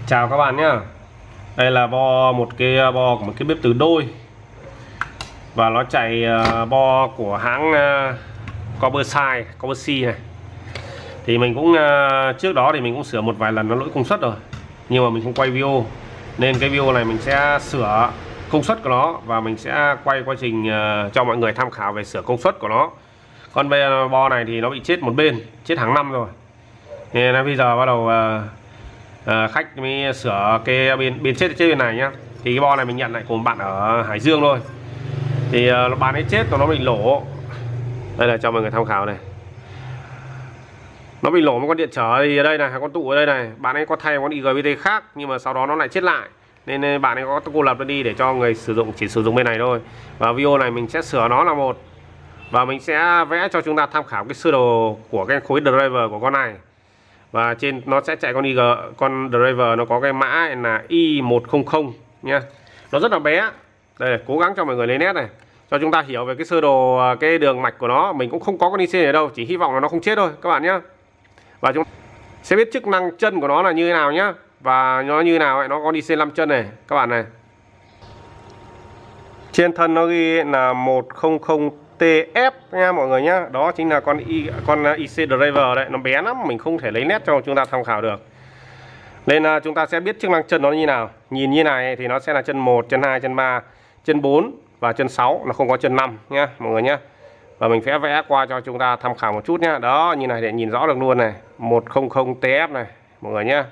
Chào các bạn nhá. Đây là một cái bo của một cái bếp từ đôi, và nó chạy bo của hãng Kobushi này. Thì mình cũng trước đó thì mình cũng sửa một vài lần nó lỗi công suất rồi, nhưng mà mình không quay video, nên cái video này mình sẽ sửa công suất của nó và mình sẽ quay quá trình cho mọi người tham khảo về sửa công suất của nó. Còn bây bo này thì nó bị chết một bên, chết hàng năm rồi, nên bây giờ bắt đầu khách mới sửa cái bên chết bên này nhá. Thì cái bo này mình nhận lại của một bạn ở Hải Dương thôi. Thì bạn ấy chết nó bị lổ. Đây là cho mọi người tham khảo này. Nó bị lổ một con điện trở thì ở đây này, con tụ ở đây này. Bạn ấy có thay con IGBT khác, nhưng mà sau đó nó lại chết lại, nên bạn ấy có cô lập nó đi để cho người sử dụng chỉ sử dụng bên này thôi. Và video này mình sẽ sửa nó là một, và mình sẽ vẽ cho chúng ta tham khảo cái sơ đồ của cái khối driver của con này. Và trên nó sẽ chạy con driver nó có cái mã là I100 nha. Nó rất là bé. Đây, cố gắng cho mọi người lấy nét này, cho chúng ta hiểu về cái sơ đồ cái đường mạch của nó. Mình cũng không có con IC ở đâu, chỉ hy vọng là nó không chết thôi các bạn nhé. Và chúng sẽ biết chức năng chân của nó là như thế nào nhá, và nó như thế nào ấy, nó có IC 5 chân này các bạn này. Trên thân nó ghi là 100 TF nha mọi người nhá. Đó chính là con IC driver đấy, nó bé lắm, mình không thể lấy nét cho chúng ta tham khảo được. Nên chúng ta sẽ biết chức năng chân nó như nào. Nhìn như này thì nó sẽ là chân 1, chân 2, chân 3, chân 4 và chân 6, nó không có chân 5 nhá mọi người nhá. Và mình sẽ vẽ qua cho chúng ta tham khảo một chút nhá. Đó, như này để nhìn rõ được luôn này, 100 TF này mọi người nhá.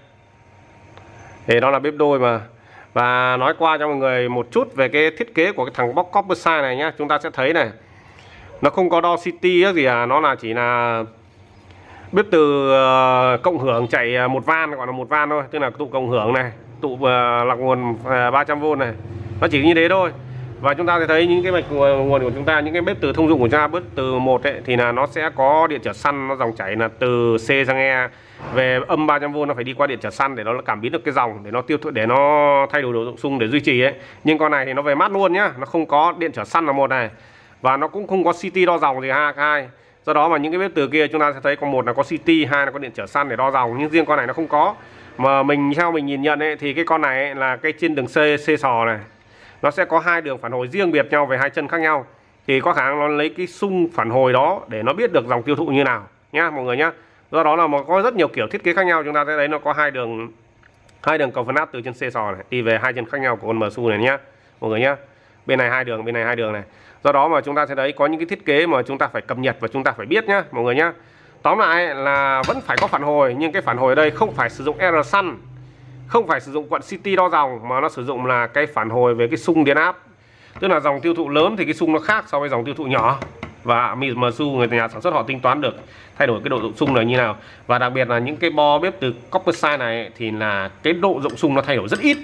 Thì đó là bếp đôi mà. Và nói qua cho mọi người một chút về cái thiết kế của cái thằng box Kobushi này nhá. Chúng ta sẽ thấy này, nó không có đo CT gì à, nó là chỉ là bếp từ cộng hưởng chạy một van, gọi là một van thôi, tức là tụ cộng hưởng này, tụ lọc nguồn 300V này, nó chỉ như thế thôi. Và chúng ta sẽ thấy những cái mạch nguồn của chúng ta, những cái bếp từ thông dụng của chúng ta, bếp từ 1 ấy, thì là nó sẽ có điện trở săn, nó dòng chảy là từ C sang E về âm 300V, nó phải đi qua điện trở săn để nó cảm biến được cái dòng, để nó tiêu thụ, để nó thay đổi độ dụng xung để duy trì ấy. Nhưng con này thì nó về mát luôn nhá, nó không có điện trở săn là một này, và nó cũng không có CT đo dòng gì hai. Do đó mà những cái bếp từ kia chúng ta sẽ thấy có một là có CT, hai là có điện trở săn để đo dòng, nhưng riêng con này nó không có. Mà theo mình nhìn nhận ấy, thì cái con này ấy, là cái trên đường C sò này, nó sẽ có hai đường phản hồi riêng biệt nhau về hai chân khác nhau, thì có khả năng nó lấy cái xung phản hồi đó để nó biết được dòng tiêu thụ như nào nhá mọi người nhá. Do đó là mà có rất nhiều kiểu thiết kế khác nhau, chúng ta sẽ thấy nó có hai đường cầu phân áp từ chân C sò này đi về hai chân khác nhau của con MSU này nhá mọi người nhá. Bên này hai đường, bên này hai đường này. Do đó mà chúng ta sẽ thấy có những cái thiết kế mà chúng ta phải cập nhật và chúng ta phải biết nhá mọi người nhá. Tóm lại là vẫn phải có phản hồi, nhưng cái phản hồi ở đây không phải sử dụng R săn, không phải sử dụng quận CT đo dòng, mà nó sử dụng là cái phản hồi về cái xung điện áp. Tức là dòng tiêu thụ lớn thì cái xung nó khác so với dòng tiêu thụ nhỏ, và MSU người nhà sản xuất họ tính toán được thay đổi cái độ dụng xung là như nào. Và đặc biệt là những cái bo bếp từ Kobushi này thì là cái độ dụng xung nó thay đổi rất ít.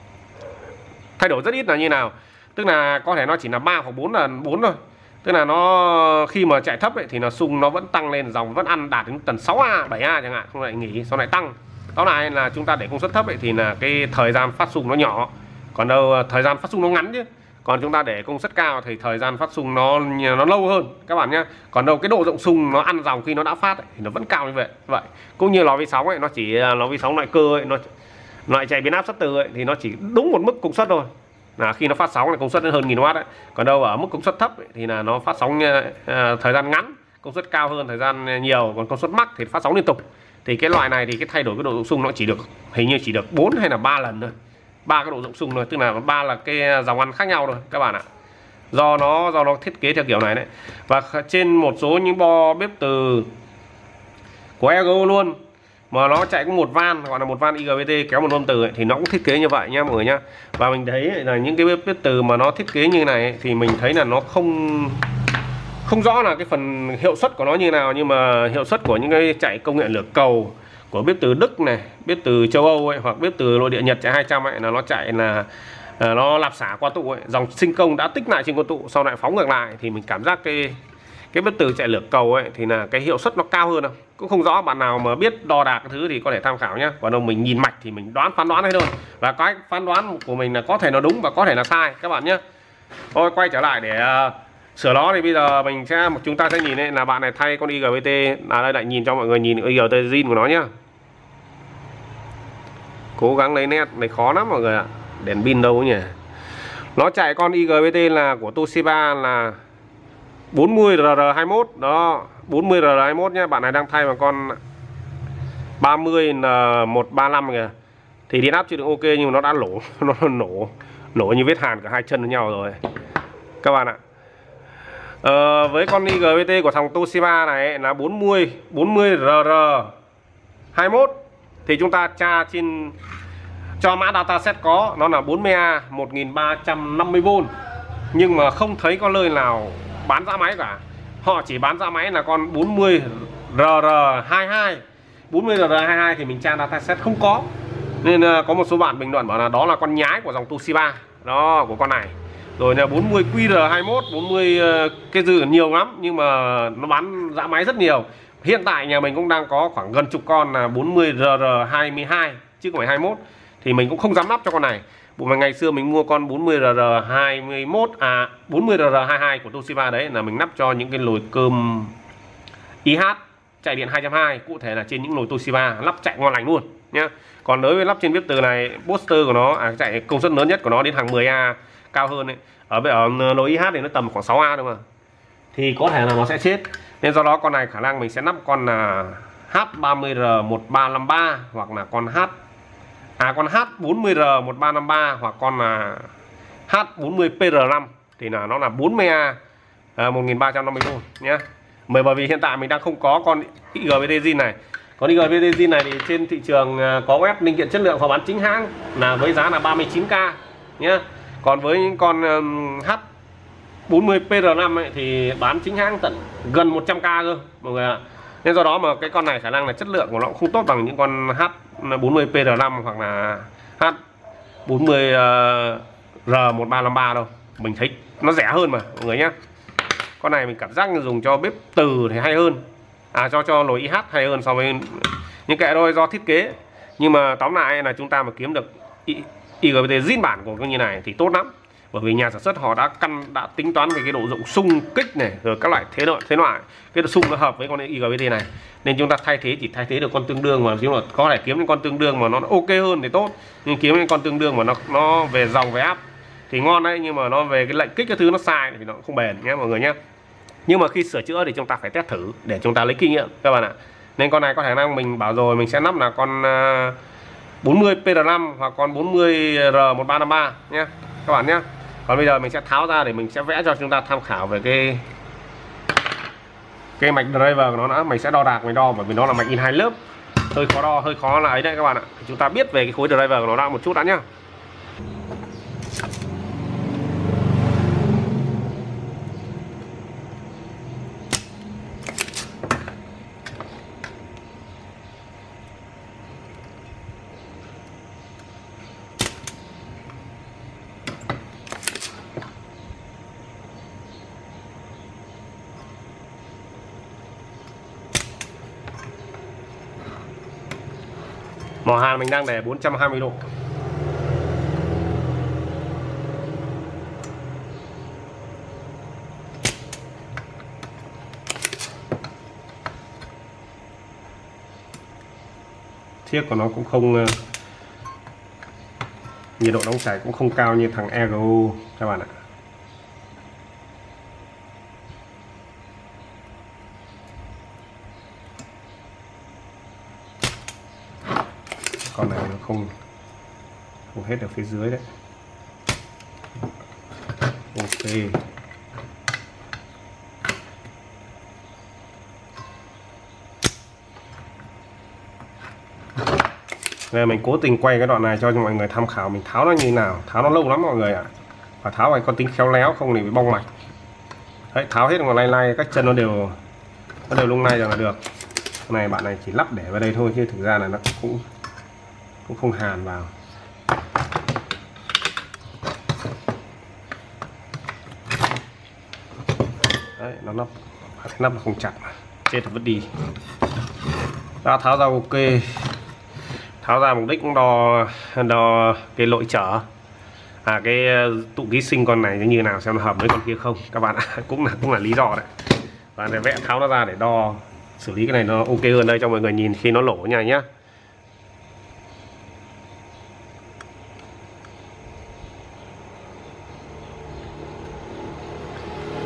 Thay đổi rất ít là như nào? Tức là có thể nó chỉ là 3 hoặc 4 lần 4 thôi. Tức là nó khi mà chạy thấp ấy, thì nó xung nó vẫn tăng lên, dòng vẫn ăn đạt đến tầm 6A, 7A chẳng hạn, không lại nghỉ, sau lại tăng. Đó là chúng ta để công suất thấp ấy, thì là cái thời gian phát xung nó nhỏ. Còn đâu thời gian phát xung nó ngắn chứ. Còn chúng ta để công suất cao thì thời gian phát xung nó lâu hơn các bạn nhé. Còn đâu cái độ rộng xung nó ăn dòng khi nó đã phát ấy, thì nó vẫn cao như vậy. Cũng như lò vi sóng ấy, nó chỉ lò vi sóng loại cơ ấy, nó loại chạy biến áp sắt từ ấy, thì nó chỉ đúng một mức công suất thôi. Là khi nó phát sóng là công suất hơn 1000W ấy. Còn đâu ở mức công suất thấp ấy, thì là nó phát sóng thời gian ngắn, công suất cao hơn thời gian nhiều. Còn công suất max thì phát sóng liên tục. Thì cái loại này thì cái thay đổi cái độ rộng xung nó chỉ được hình như chỉ được 4 hay là 3 lần thôi, 3 cái độ rộng xung thôi, tức là 3 là cái dòng ăn khác nhau thôi các bạn ạ. Do nó thiết kế theo kiểu này đấy. Và trên một số những bo bếp từ của Ego luôn mà nó chạy có một van, gọi là một van IGBT kéo một ôm từ ấy, thì nó cũng thiết kế như vậy nhá mọi người nhá. Và mình thấy là những cái bếp từ mà nó thiết kế như này ấy, thì mình thấy là nó không rõ là cái phần hiệu suất của nó như nào, nhưng mà hiệu suất của những cái chạy công nghệ lửa cầu của bếp từ Đức này, bếp từ châu Âu ấy, hoặc bếp từ nội địa Nhật chạy 200 ấy, là nó chạy là nó lạp xả qua tụ ấy, dòng sinh công đã tích lại trên con tụ sau lại phóng ngược lại, thì mình cảm giác cái bếp từ chạy lửa cầu ấy thì là cái hiệu suất nó cao hơn. Cũng không rõ, bạn nào mà biết đo đạc cái thứ thì có thể tham khảo nhé. Còn đâu mình nhìn mạch thì mình phán đoán hay thôi, và cái phán đoán của mình là có thể nó đúng và có thể là sai các bạn nhé. Thôi quay trở lại để sửa nó. Thì bây giờ chúng ta sẽ nhìn đây là bạn này thay con IGBT, đây lại nhìn cho mọi người nhìn IGBT zin của nó nhá. Cố gắng lấy nét này khó lắm mọi người ạ. Đèn pin đâu nhỉ. Nó chạy con IGBT là của Toshiba là 40RR21 đó, 40RR21 nhé. Bạn này đang thay bằng con 30N135 kìa. Thì điện áp chưa được ok nhưng mà nó đã nó nổ như vết hàn cả hai chân với nhau rồi các bạn ạ. Với con IGBT của thằng Toshiba này là 40RR21 thì chúng ta tra trên cho mã dataset có nó là 40A 1350V, nhưng mà không thấy có nơi nào bán giá máy cả. Họ chỉ bán giá máy là con 40RR22. 40RR22 thì mình tra dataset không có, nên có một số bạn bình luận bảo là đó là con nhái của dòng Toshiba đó, của con này. Rồi là 40QR21, 40 cái dư nhiều lắm nhưng mà nó bán giá máy rất nhiều. Hiện tại nhà mình cũng đang có khoảng gần chục con là 40RR22 chứ không phải 21, thì mình cũng không dám lắp cho con này. Mà ngày xưa mình mua con 40RR21 40RR22 của Toshiba đấy là mình lắp cho những cái nồi cơm IH chạy điện 2.2, cụ thể là trên những nồi Toshiba, lắp chạy ngon lành luôn nhá. Còn đối với lắp trên bếp từ này, booster của nó chạy công suất lớn nhất của nó đến hàng 10A cao hơn ấy. Ở nồi IH thì nó tầm khoảng 6A thôi mà, thì có thể là nó sẽ chết. Nên do đó con này khả năng mình sẽ lắp con là H30R1353 hoặc là con con H40R1353 hoặc con là H40PR5 thì là nó là 40A 1350V nhé. Bởi vì hiện tại mình đang không có con IGBT zin này. Con IGBT zin này thì trên thị trường có web linh kiện chất lượng họ bán chính hãng là với giá là 39k nhé. Còn với những con H40PR5 ấy, thì bán chính hãng tận gần 100k cơ mọi người ạ. Nên do đó mà cái con này khả năng là chất lượng của nó cũng không tốt bằng những con H40PR5 hoặc là H40R1353 đâu. Mình thấy nó rẻ hơn mà mọi người nhé. Con này mình cảm giác như dùng cho bếp từ thì hay hơn, cho nồi IH hay hơn so với những cái thôi, do thiết kế. Nhưng mà tóm lại là chúng ta mà kiếm được IGBT zin bản của cái như này thì tốt lắm, bởi vì nhà sản xuất họ đã tính toán về cái độ rộng xung kích này, rồi các loại thế loại cái độ xung nó hợp với con IGBT này, nên chúng ta chỉ thay thế được con tương đương, mà chúng ta có thể kiếm những con tương đương mà nó ok hơn thì tốt, nhưng kiếm những con tương đương mà nó về dòng về áp thì ngon đấy, nhưng mà nó về cái lệnh kích cái thứ nó sai thì nó không bền nhé mọi người nhé. Nhưng mà khi sửa chữa thì chúng ta phải test thử để chúng ta lấy kinh nghiệm các bạn ạ. Nên con này có khả năng mình bảo rồi mình sẽ lắp là con 40PR5 hoặc con 40R1353 nhé các bạn nhé. Còn bây giờ mình sẽ tháo ra để mình sẽ vẽ cho chúng ta tham khảo về cái mạch driver của nó nữa. Mình sẽ đo đạc, mình đo bởi vì nó là mạch in 2 lớp, hơi khó đo, hơi khó là ấy đấy các bạn ạ. Chúng ta biết về cái khối driver của nó đã một chút đã nhá. Mỏ hàn mình đang để 420 độ. Chiếc của nó cũng không, nhiệt độ đóng chảy cũng không cao như thằng EGO các bạn ạ. Con này nó không hết ở phía dưới đấy. Ok. Đây mình cố tình quay cái đoạn này cho mọi người tham khảo mình tháo nó như nào. Tháo nó lâu lắm mọi người ạ. Và tháo phải con tính khéo léo không thì bị bong mạch. Đấy, tháo hết mà lay các chân nó đều lung lay rồi là được. Cái này bạn này chỉ lắp để vào đây thôi chứ thực ra là nó cũng không hàn vào. Đấy, nó nắp nó không chặt, chết thì vứt đi. Đã tháo ra ok. Tháo ra mục đích cũng đo cái lỗi trở, cái tụ ký sinh con này như nào xem nó hợp với con kia không các bạn ạ. cũng là lý do đấy. Và để vẽ tháo nó ra để đo xử lý cái này nó ok hơn đây cho mọi người nhìn khi nó lổ nha nhé.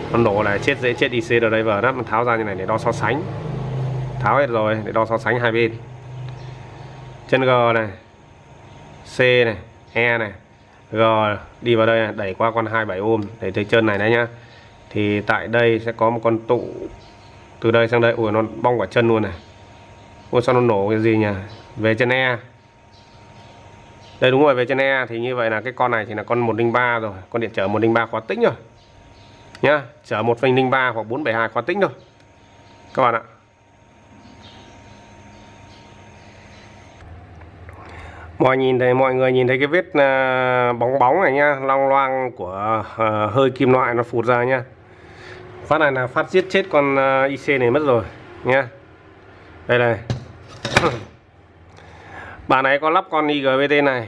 Nó nổ là dễ chết IC driver đó. Mình tháo ra như này để đo so sánh. Tháo hết rồi để đo so sánh hai bên. Chân G này, C này, E này, G đi vào đây này, đẩy qua con 27 ohm để tới chân này đấy nhá. Thì tại đây sẽ có một con tụ từ đây sang đây. Ui, nó bong quả chân luôn này. Ui, sao nó nổ cái gì nhỉ? Về chân E. Đây đúng rồi, về chân E. Thì như vậy là cái con này thì là con 103 rồi. Con điện trở 103 khóa tĩnh rồi nhá. Chở 103 hoặc 472 khóa tĩnh thôi các bạn ạ. Mọi người nhìn thấy cái vết bóng bóng này nhá, long loang của hơi kim loại nó phụt ra nhá. Phát này là phát giết chết con IC này mất rồi nhá. Đây này. Bạn ấy có lắp con IGBT này.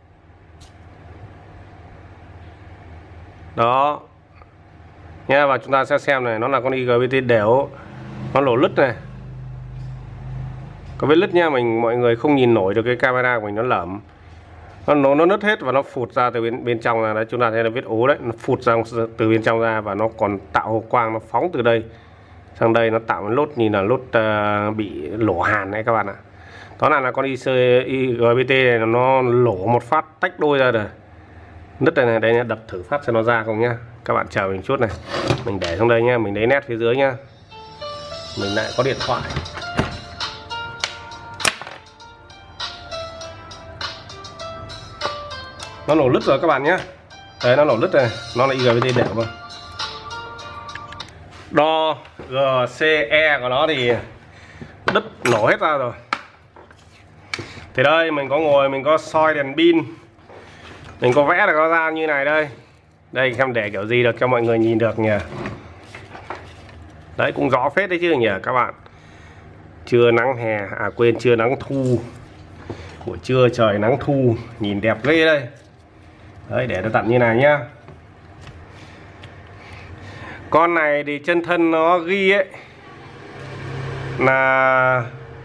Đó. Nha, và chúng ta sẽ xem này, nó là con IGBT đều. Nó lỗ lứt này. Có vết lứt nha, mọi người không nhìn nổi được cái camera của mình, nó lởm. Nó nứt hết và nó phụt ra từ bên trong là đấy, chúng ta thấy là vết ố đấy, nó phụt ra từ bên trong ra và nó còn tạo hào quang, nó phóng từ đây sang đây, nó tạo một lốt nhìn là lốt bị lỗ hàn đấy các bạn ạ. Đó là con IGBT này nó lỗ một phát tách đôi ra rồi. Nứt này đây nha, đập thử phát cho nó ra không nhá. Các bạn chờ mình chút này. Mình để xuống đây nhá, mình lấy nét phía dưới nhá. Mình lại có điện thoại. Nó nổ lứt rồi các bạn nhé. Đấy, nó nổ lứt này, nó là IGBT đều mà. Đo GCE của nó thì đứt nổ hết ra rồi. Thì đây mình có ngồi, mình có soi đèn pin, mình có vẽ được nó ra như này đây. Đây xem để kiểu gì được cho mọi người nhìn được nhỉ. Đấy cũng rõ phết đấy chứ nhỉ các bạn. Trưa nắng hè, à quên, trưa nắng thu. Buổi trưa trời nắng thu, nhìn đẹp ghê đây. Đấy, để nó tặng như này nhá. Con này thì chân thân nó ghi ấy là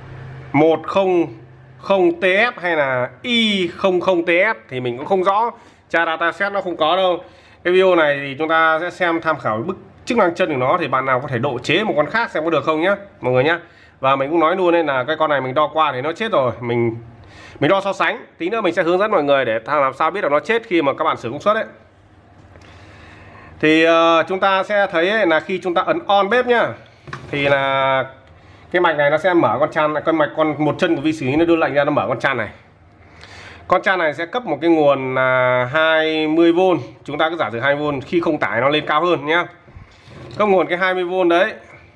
100TF hay là Y00TF thì mình cũng không rõ. Tra dataset nó không có đâu. Cái video này thì chúng ta sẽ xem tham khảo bức chức năng chân của nó, thì bạn nào có thể độ chế một con khác xem có được không nhá mọi người nhá. Và mình cũng nói luôn đây là cái con này mình đo qua thì nó chết rồi, mình đo so sánh, tí nữa mình sẽ hướng dẫn mọi người để làm sao biết được nó chết khi mà các bạn sử dụng suất đấy. Thì chúng ta sẽ thấy ấy, là khi chúng ta ấn on bếp nhá, thì là cái mạch này nó sẽ mở con chan, con một chân của vi xử lý nó đưa lệnh ra, nó mở con chan này. Con chan này sẽ cấp một cái nguồn là 20V, chúng ta cứ giả sử 2V, khi không tải nó lên cao hơn nhá. Cấp nguồn cái 20V đấy,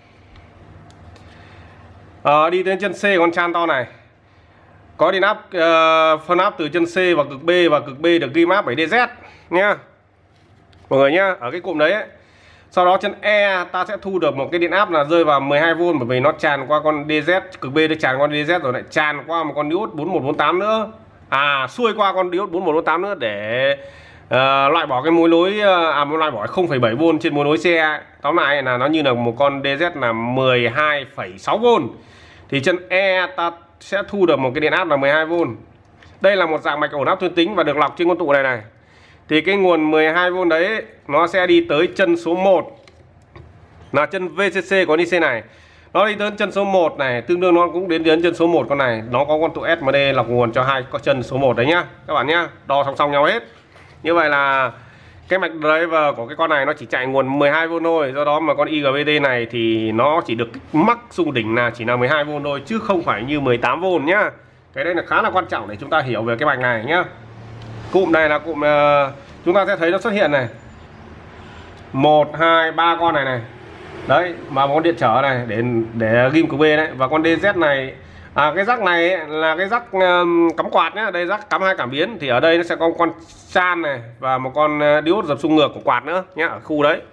đi đến chân C con chan to này. Có điện áp phân áp từ chân C vào cực B, và cực B được ghi map 7DZ nhá mọi người nhá, ở cái cụm đấy ấy. Sau đó chân E ta sẽ thu được một cái điện áp là rơi vào 12V, bởi vì nó tràn qua con DZ, cực B nó tràn qua DZ rồi lại tràn qua một con diode 4148 nữa, xuôi qua con diode 4148 nữa để loại bỏ cái mối nối, loại bỏ 0,7V trên mối nối CE. Tóm lại là nó như là một con DZ là 12,6V. Thì chân E ta sẽ thu được một cái điện áp là 12V. Đây là một dạng mạch ổn áp tuyến tính và được lọc trên con tụ này. Thì cái nguồn 12V đấy nó sẽ đi tới chân số 1 là chân VCC của IC này. Nó đi tới chân số 1 này, tương đương nó cũng đến chân số 1 con này. Nó có con tụ SMD lọc nguồn cho hai con chân số 1 đấy nhá các bạn nhá. Đo song song nhau hết. Như vậy là cái mạch driver của cái con này nó chỉ chạy nguồn 12V thôi. Do đó mà con IGBT này thì nó chỉ được mắc xung đỉnh là chỉ là 12V thôi, chứ không phải như 18V nhá. Cái đây là khá là quan trọng để chúng ta hiểu về cái mạch này nhá. Cụm này là cụm chúng ta sẽ thấy nó xuất hiện này 1, 2, 3 con này. Đấy, mà một con điện trở này để ghim của B đấy. Và con DZ này, cái rắc này ấy, là cái rắc cắm quạt nhá. Đây rắc cắm 2 cảm biến. Thì ở đây nó sẽ có một con chan này và một con diode dập xung ngược của quạt nữa nhá, ở khu đấy.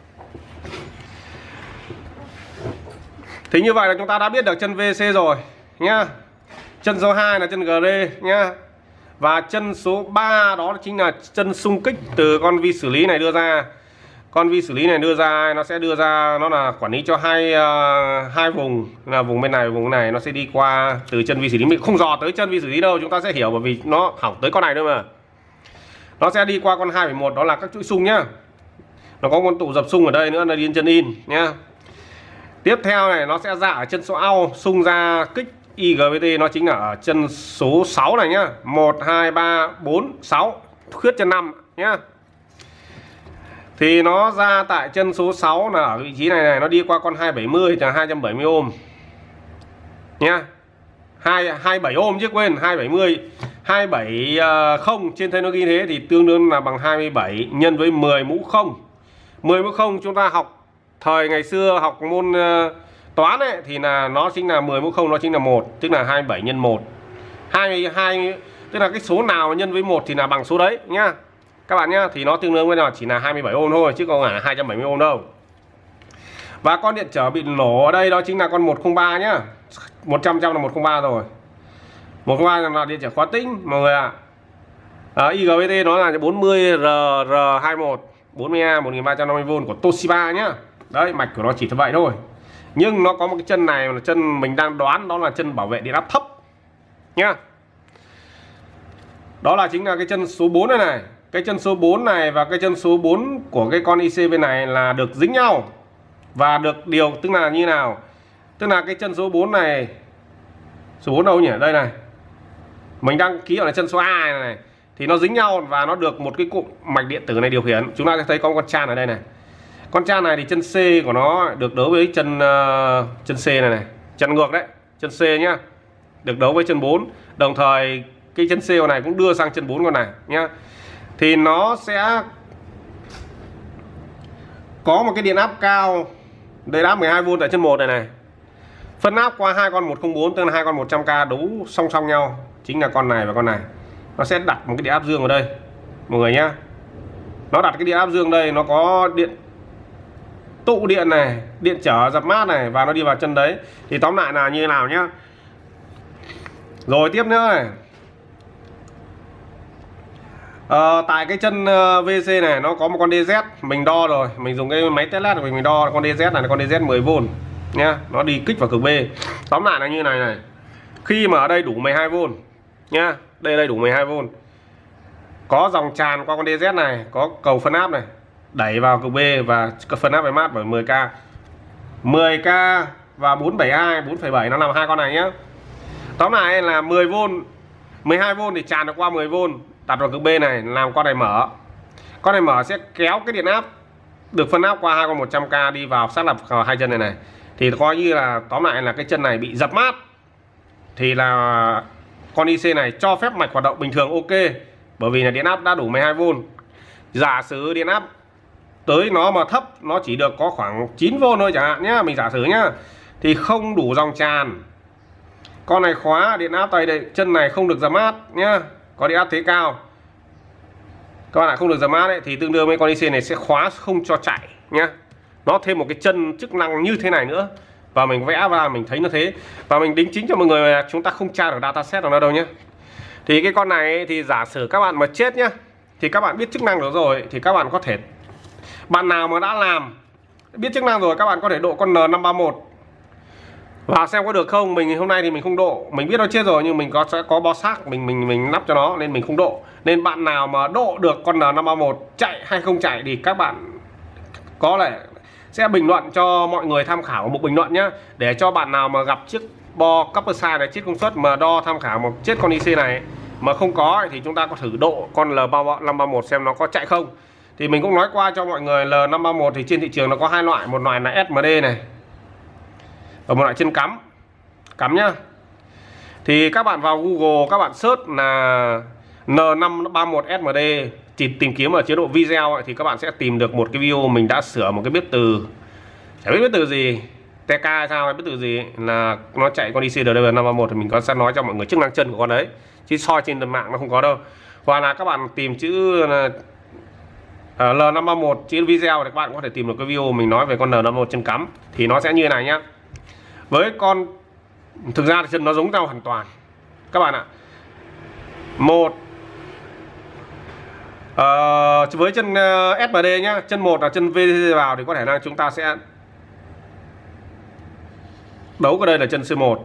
Thì như vậy là chúng ta đã biết được chân VC rồi nhá. Chân số 2 là chân GD nhá. Và chân số 3 đó chính là chân xung kích từ con vi xử lý này đưa ra. Con vi xử lý này đưa ra, nó sẽ đưa ra, nó là quản lý cho hai vùng, là vùng bên này và vùng này. Nó sẽ đi qua từ chân vi xử lý, mình không dò tới chân vi xử lý đâu, chúng ta sẽ hiểu, bởi vì nó hỏng tới con này thôi mà. Nó sẽ đi qua con 2,1 đó là các chuỗi xung nhá. Nó có con tụ dập xung ở đây nữa là đi chân in nhá. Tiếp theo này nó sẽ ra ở chân số out, xung ra kích IGBT nó chính là ở chân số 6 này nhá. 1 2 3 4 6, khuyết chân 5 nhá. Thì nó ra tại chân số 6 là ở vị trí này nó đi qua con 270 là 270 ohm nhá. 27 ohm chứ quên, 270 270 trên thế nó ghi thế thì tương đương là bằng 27 nhân với 10 mũ 0. 10 mũ 0 chúng ta học thời ngày xưa học môn toán ấy thì là nó chính là 10 mũ 0 nó chính là 1, tức là 27 nhân 1. 22 tức là cái số nào nhân với 1 thì là bằng số đấy nhá. Các bạn nhá, thì nó tương đương với là chỉ là 27 ohm thôi chứ không phải là 270 ohm đâu. Và con điện trở bị nổ ở đây đó chính là con 103 nhá. 100 là 103 rồi. 103 là điện trở khóa tĩnh mọi người ạ. IGBT nó là 40 RR21 40A 1350V của Toshiba nhá. Đấy, mạch của nó chỉ như vậy thôi. Nhưng nó có một cái chân này là chân mình đang đoán đó là chân bảo vệ điện áp thấp nhá. Đó là chính là cái chân số 4 này này. Cái chân số 4 này và cái chân số 4 của cái con IC bên này là được dính nhau và được điều, tức là như nào? Tức là cái chân số 4 này, số 4 đâu nhỉ? Đây này. Mình đăng ký ở chân số A này thì nó dính nhau và nó được một cái cụm mạch điện tử này điều khiển. Chúng ta sẽ thấy có con chan ở đây này. Con chan này thì chân C của nó được đấu với chân C này này, chân ngược đấy, chân C nhá. Được đấu với chân 4. Đồng thời cái chân C này cũng đưa sang chân 4 con này nhá. Thì nó sẽ có một cái điện áp cao, điện áp 12V tại chân 1 này này. Phân áp qua hai con 104 tức là hai con 100K đấu song song nhau, chính là con này và con này. Nó sẽ đặt một cái điện áp dương vào đây mọi người nhá. Nó đặt cái điện áp dương đây, nó có điện tụ điện này, điện trở dập mát này và nó đi vào chân đấy. Thì tóm lại là như thế nào nhá. Rồi tiếp nữa này. Tại cái chân VC này nó có một con DZ mình đo rồi, mình dùng cái máy test led của mình đo con DZ này là con DZ 10V nhá, nó đi kích vào cực B. Tóm lại là như này này. Khi mà ở đây đủ 12V nhá, đây đủ 12V. Có dòng tràn qua con DZ này, có cầu phân áp này, đẩy vào cực B và phân áp về mát bởi 10K. 10K và 472, 4,7 nó nằm hai con này nhá. Tóm lại là 10V, 12V thì tràn được qua 10V, đặt vào cực B này làm con này mở. Con này mở sẽ kéo cái điện áp được phân áp qua hai con 100K đi vào sát lập vào hai chân này này. Thì coi như là tóm lại là cái chân này bị dập mát. Thì là con IC này cho phép mạch hoạt động bình thường ok. Bởi vì là điện áp đã đủ 12V. Giả sử điện áp tới nó mà thấp, nó chỉ được có khoảng 9V thôi chẳng hạn nhá, mình giả sử nhá, thì không đủ dòng tràn. Con này khóa điện áp đây, chân này không được dập mát nhá, có điện áp thế cao. Các bạn lại không được dập mát ấy, thì tương đương với con IC này sẽ khóa không cho chạy nhá. Nó thêm một cái chân chức năng như thế này nữa. Và mình vẽ ra mình thấy nó thế. Và mình đính chính cho mọi người là chúng ta không tra được dataset của nó đâu nhé. Thì cái con này thì giả sử các bạn mà chết nhá, thì các bạn biết chức năng rồi thì các bạn có thể, bạn nào mà đã làm biết chức năng rồi các bạn có thể độ con N531 vào xem có được không. Mình hôm nay thì mình không độ, mình biết nó chết rồi nhưng mình sẽ có bo xác mình nắp cho nó nên mình không độ. Nên bạn nào mà độ được con N531 chạy hay không chạy thì các bạn có lẽ sẽ bình luận cho mọi người tham khảo một bình luận nhá, để cho bạn nào mà gặp chiếc bo copper size này, chiếc công suất mà đo tham khảo một chiếc con IC này mà không có thì chúng ta có thử độ con L531 xem nó có chạy không. Thì mình cũng nói qua cho mọi người L531 thì trên thị trường nó có hai loại, một loại là SD này và một loại chân cắm nhá. Thì các bạn vào Google các bạn search là N531 SD thì tìm kiếm ở chế độ video ấy, thì các bạn sẽ tìm được một cái video mình đã sửa một cái biết từ, chả biết từ gì, TK hay sao hay biết từ gì, là nó chạy con IC DDV531 thì mình có sẽ nói cho mọi người chức năng chân của con đấy, chứ soi trên mạng nó không có đâu. Hoặc là các bạn tìm chữ L531 chữ video thì các bạn có thể tìm được cái video mình nói về con N531 chân cắm thì nó sẽ như này nhá. Với con thực ra thì chân nó giống nhau hoàn toàn các bạn ạ. Với chân SPD nhá, chân 1 là chân VC vào thì có thể là chúng ta sẽ đấu cái đây là chân C1.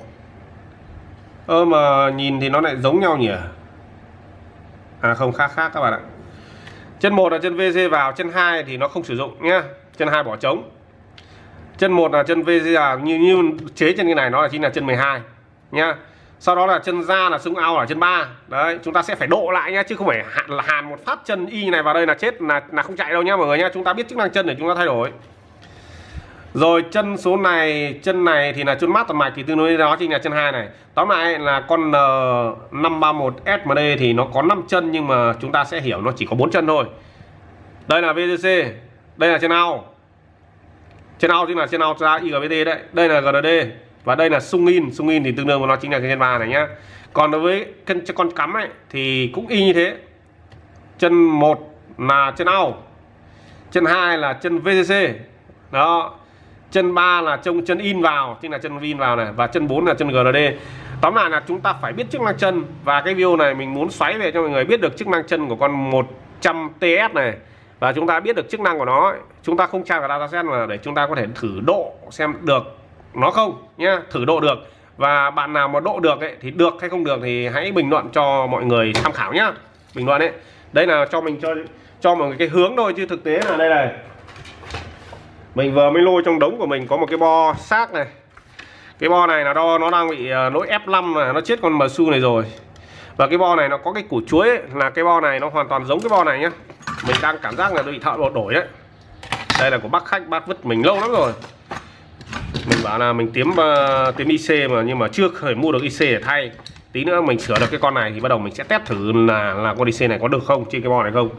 Mà nhìn thì nó lại giống nhau nhỉ? À không, khác các bạn ạ. Chân 1 là chân VC vào, chân 2 thì nó không sử dụng nhá. Chân 2 bỏ trống. Chân 1 là chân VC như chế chân cái này nó là chính là chân 12 nhá. Sau đó là chân ra là xung out là chân 3. Đấy, chúng ta sẽ phải độ lại nhá, chứ không phải hàn một phát chân y này vào đây là chết, là không chạy đâu nhá mọi người nhá. Chúng ta biết chức năng chân để chúng ta thay đổi. Rồi chân số này, chân này thì là chân mát tầm mạch thì tương đối đó chính là chân 2 này. Tóm lại là con N531 SMD thì nó có 5 chân, nhưng mà chúng ta sẽ hiểu nó chỉ có 4 chân thôi. Đây là VCC, đây là chân out. Chân out chính là chân out ra IGBT đấy. Đây là GND và đây là xung in thì tương đương với nó chính là cái chân 3 này nhá. Còn đối với con cắm ấy thì cũng y như thế. Chân 1 là chân out, chân 2 là chân VCC. Đó. Chân 3 là chân in vào, chính là chân in vào này, và chân 4 là chân GND. Tóm lại là chúng ta phải biết chức năng chân, và cái video này mình muốn xoáy về cho mọi người biết được chức năng chân của con 100 TS này, và chúng ta biết được chức năng của nó. Chúng ta không tra vào dataset mà để chúng ta có thể thử độ xem được nó không nhá, thử độ được. Và bạn nào mà độ được ấy thì được hay không được thì hãy bình luận cho mọi người tham khảo nhá. Bình luận ấy. Đây là cho mọi người cái hướng thôi, chứ thực tế là đây này. Mình vừa mới lôi trong đống của mình có một cái bo xác này. Cái bo này là nó đang bị lỗi F5 này, nó chết con MSU này rồi. Và cái bo này nó có cái củ chuối ấy, là cái bo này nó hoàn toàn giống cái bo này nhá. Mình đang cảm giác là bị thợ đổi đấy. Đây là của bác khách, bác vứt mình lâu lắm rồi. Mình bảo là mình tím IC mà, nhưng mà chưa khởi mua được IC để thay. Tí nữa mình sửa được cái con này thì bắt đầu mình sẽ test thử là con IC này có được không trên cái bo này không.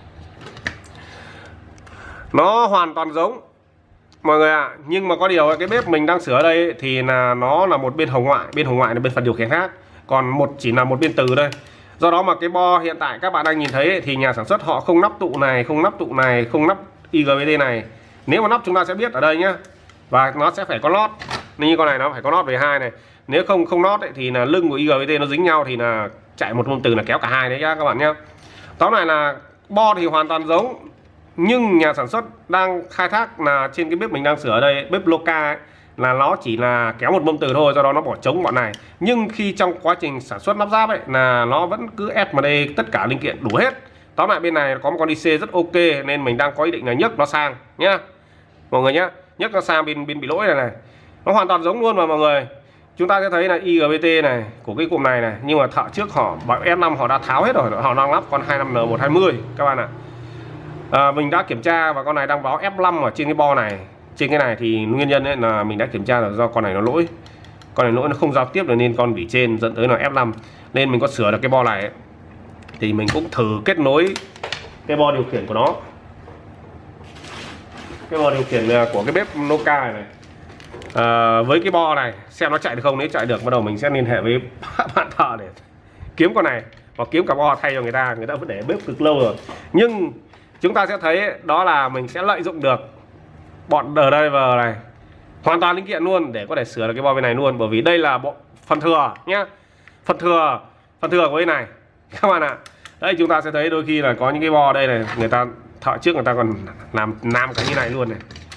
Nó hoàn toàn giống mọi người ạ. Nhưng mà có điều cái bếp mình đang sửa ở đây thì là nó là một bên hồng ngoại, bên hồng ngoại là bên phần điều khiển khác, còn chỉ là một bên từ đây. Do đó mà cái bo hiện tại các bạn đang nhìn thấy thì nhà sản xuất họ không nắp tụ này, không nắp tụ này, không nắp IGBT này. Nếu mà nắp chúng ta sẽ biết ở đây nhá. Và nó sẽ phải có lót. Như con này nó phải có lót về 2 này. Nếu không lót ấy, thì là lưng của IGBT nó dính nhau thì là chạy một ngôn từ là kéo cả hai đấy nhá các bạn nhá. Tóm lại là bo thì hoàn toàn giống, nhưng nhà sản xuất đang khai thác là trên cái bếp mình đang sửa ở đây, bếp Loka ấy, là nó chỉ là kéo một mâm từ thôi, do đó nó bỏ trống bọn này. Nhưng khi trong quá trình sản xuất lắp ráp ấy là nó vẫn cứ SMD tất cả linh kiện đủ hết. Tóm lại bên này có một con IC rất ok, nên mình đang có ý định là nhấc nó sang nhá mọi người nhá, nhấc nó sang bên bị lỗi này. Nó hoàn toàn giống luôn mà mọi người. Chúng ta sẽ thấy là IGBT này của cái cụm này, nhưng mà thợ trước họ bảo S5 họ đã tháo hết rồi, họ đang lắp con 25N120 các bạn ạ. Mình đã kiểm tra và con này đang báo F5 ở trên cái bo này. Trên cái này thì nguyên nhân ấy là mình đã kiểm tra là do con này nó lỗi. Con này lỗi nó không giao tiếp được nên con vỉ trên dẫn tới là F5. Nên mình có sửa được cái bo này ấy. Thì mình cũng thử kết nối cái bo điều khiển của nó. Cái bo điều khiển của cái bếp Noka này với cái bo này xem nó chạy được không. Nếu chạy được bắt đầu mình sẽ liên hệ với bạn thợ để kiếm con này, hoặc kiếm cả bo thay cho người ta vẫn để bếp cực lâu rồi. Nhưng chúng ta sẽ thấy đó là mình sẽ lợi dụng được bọn driver này hoàn toàn linh kiện luôn để có thể sửa được cái bo bên này luôn, bởi vì đây là bộ phần thừa nhé, phần thừa của bên này các bạn ạ. Đây chúng ta sẽ thấy đôi khi là có những cái bo đây này, người ta thợ trước người ta còn làm cái như này luôn này.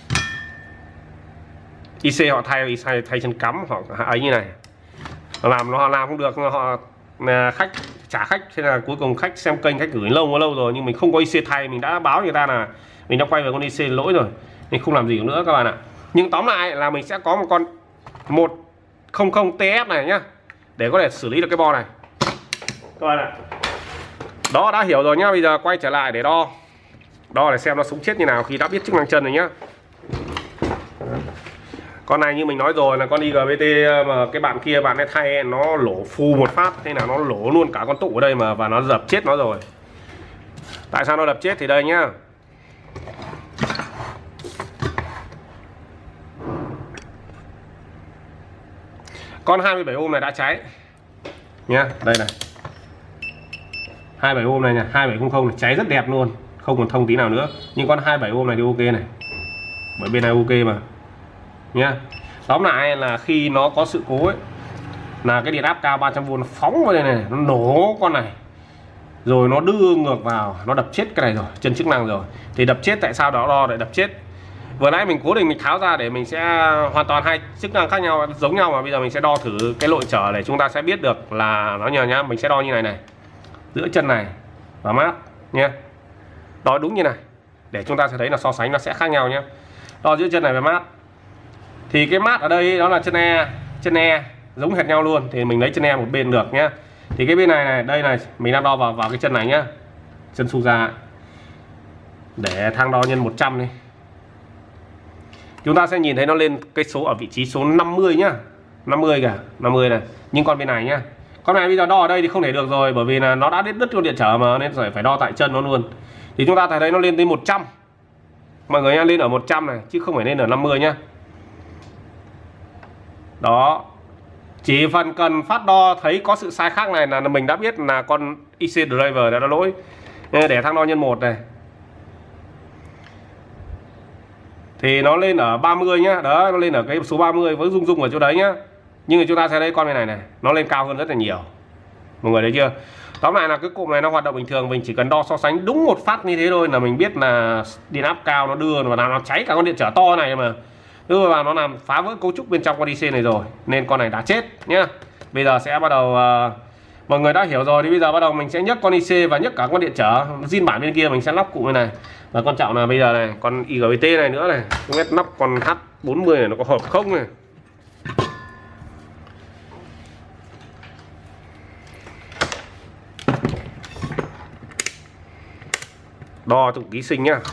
IC họ thay chân cắm, họ ấy như này, họ làm không được, họ khách trả khách, thế là cuối cùng khách xem kênh khách gửi lâu rồi nhưng mình không có IC thay. Mình đã báo người ta là mình đã quay về con IC lỗi rồi nên không làm gì nữa các bạn ạ. Nhưng tóm lại là mình sẽ có một con 100 TS này nhá, để có thể xử lý được cái bo này các bạn ạ. Đó, đã hiểu rồi nhá. Bây giờ quay trở lại để đo để xem nó sống chết như nào khi đã biết chức năng chân rồi nhá. Con này như mình nói rồi là con IGBT mà cái bạn kia bạn ấy thay nó lổ phù một phát, thế là nó lổ luôn cả con tụ ở đây mà, và nó dập chết nó rồi. Tại sao nó đập chết thì đây nhá. Con 27 ohm này đã cháy nhá, đây này. 27 ohm này nha, 2700 này cháy rất đẹp luôn, không còn thông tí nào nữa. Nhưng con 27 ohm này thì ok này, bởi bên này ok mà nhá. Tóm lại là khi nó có sự cố ấy, là cái điện áp cao 300V nó phóng vào đây này, nó nổ con này, rồi nó đưa ngược vào, nó đập chết cái này rồi, chân chức năng rồi. Thì đập chết tại sao đó đo để đập chết? Vừa nãy mình cố định mình tháo ra để mình sẽ hoàn toàn hai chức năng khác nhau, giống nhau mà. Bây giờ mình sẽ đo thử cái lội trở để chúng ta sẽ biết được là nó nhờ nhá. Mình sẽ đo như này này, giữa chân này và mát nhé. Đó, đúng như này để chúng ta sẽ thấy là so sánh nó sẽ khác nhau nhé. Đo giữa chân này với mát thì cái mát ở đây đó là chân E giống hệt nhau luôn, thì mình lấy chân E một bên được nhá. Thì cái bên này đây này mình đang đo vào cái chân này nhá, chân su ra để thang đo nhân 100 đi, chúng ta sẽ nhìn thấy nó lên cái số ở vị trí số 50 nhá, 50 cả 50 này. Nhưng con bên này nhá, con này bây giờ đo ở đây thì không thể được rồi, bởi vì là nó đã đứt con điện trở mà, nên phải đo tại chân nó luôn. Thì chúng ta thấy nó lên tới 100 mọi người nhá, lên ở 100 này chứ không phải lên ở 50 nhá. Đó, chỉ phần cần phát đo thấy có sự sai khác này là mình đã biết là con IC driver đã lỗi. Để thang đo nhân 1 này thì nó lên ở 30 nhá. Đó, nó lên ở cái số 30 với rung ở chỗ đấy nhá. Nhưng mà chúng ta sẽ thấy con này nó lên cao hơn rất là nhiều, mọi người thấy chưa. Tóm lại là cái cụm này nó hoạt động bình thường, mình chỉ cần đo so sánh đúng một phát như thế thôi là mình biết là điện áp cao nó đưa và làm nó cháy cả con điện trở to này mà, đưa vào nó làm phá vỡ cấu trúc bên trong con IC này rồi, nên con này đã chết nhá. Bây giờ sẽ bắt đầu mọi người đã hiểu rồi thì bây giờ bắt đầu mình sẽ nhấc con IC và nhấc cả con điện trở zin bản bên kia, mình sẽ lắp cụm bên này. Và quan trọng là bây giờ này con IGBT này nữa này, không biết nắp con H40 này nó có hợp không này. Đo từng ký sinh nhá.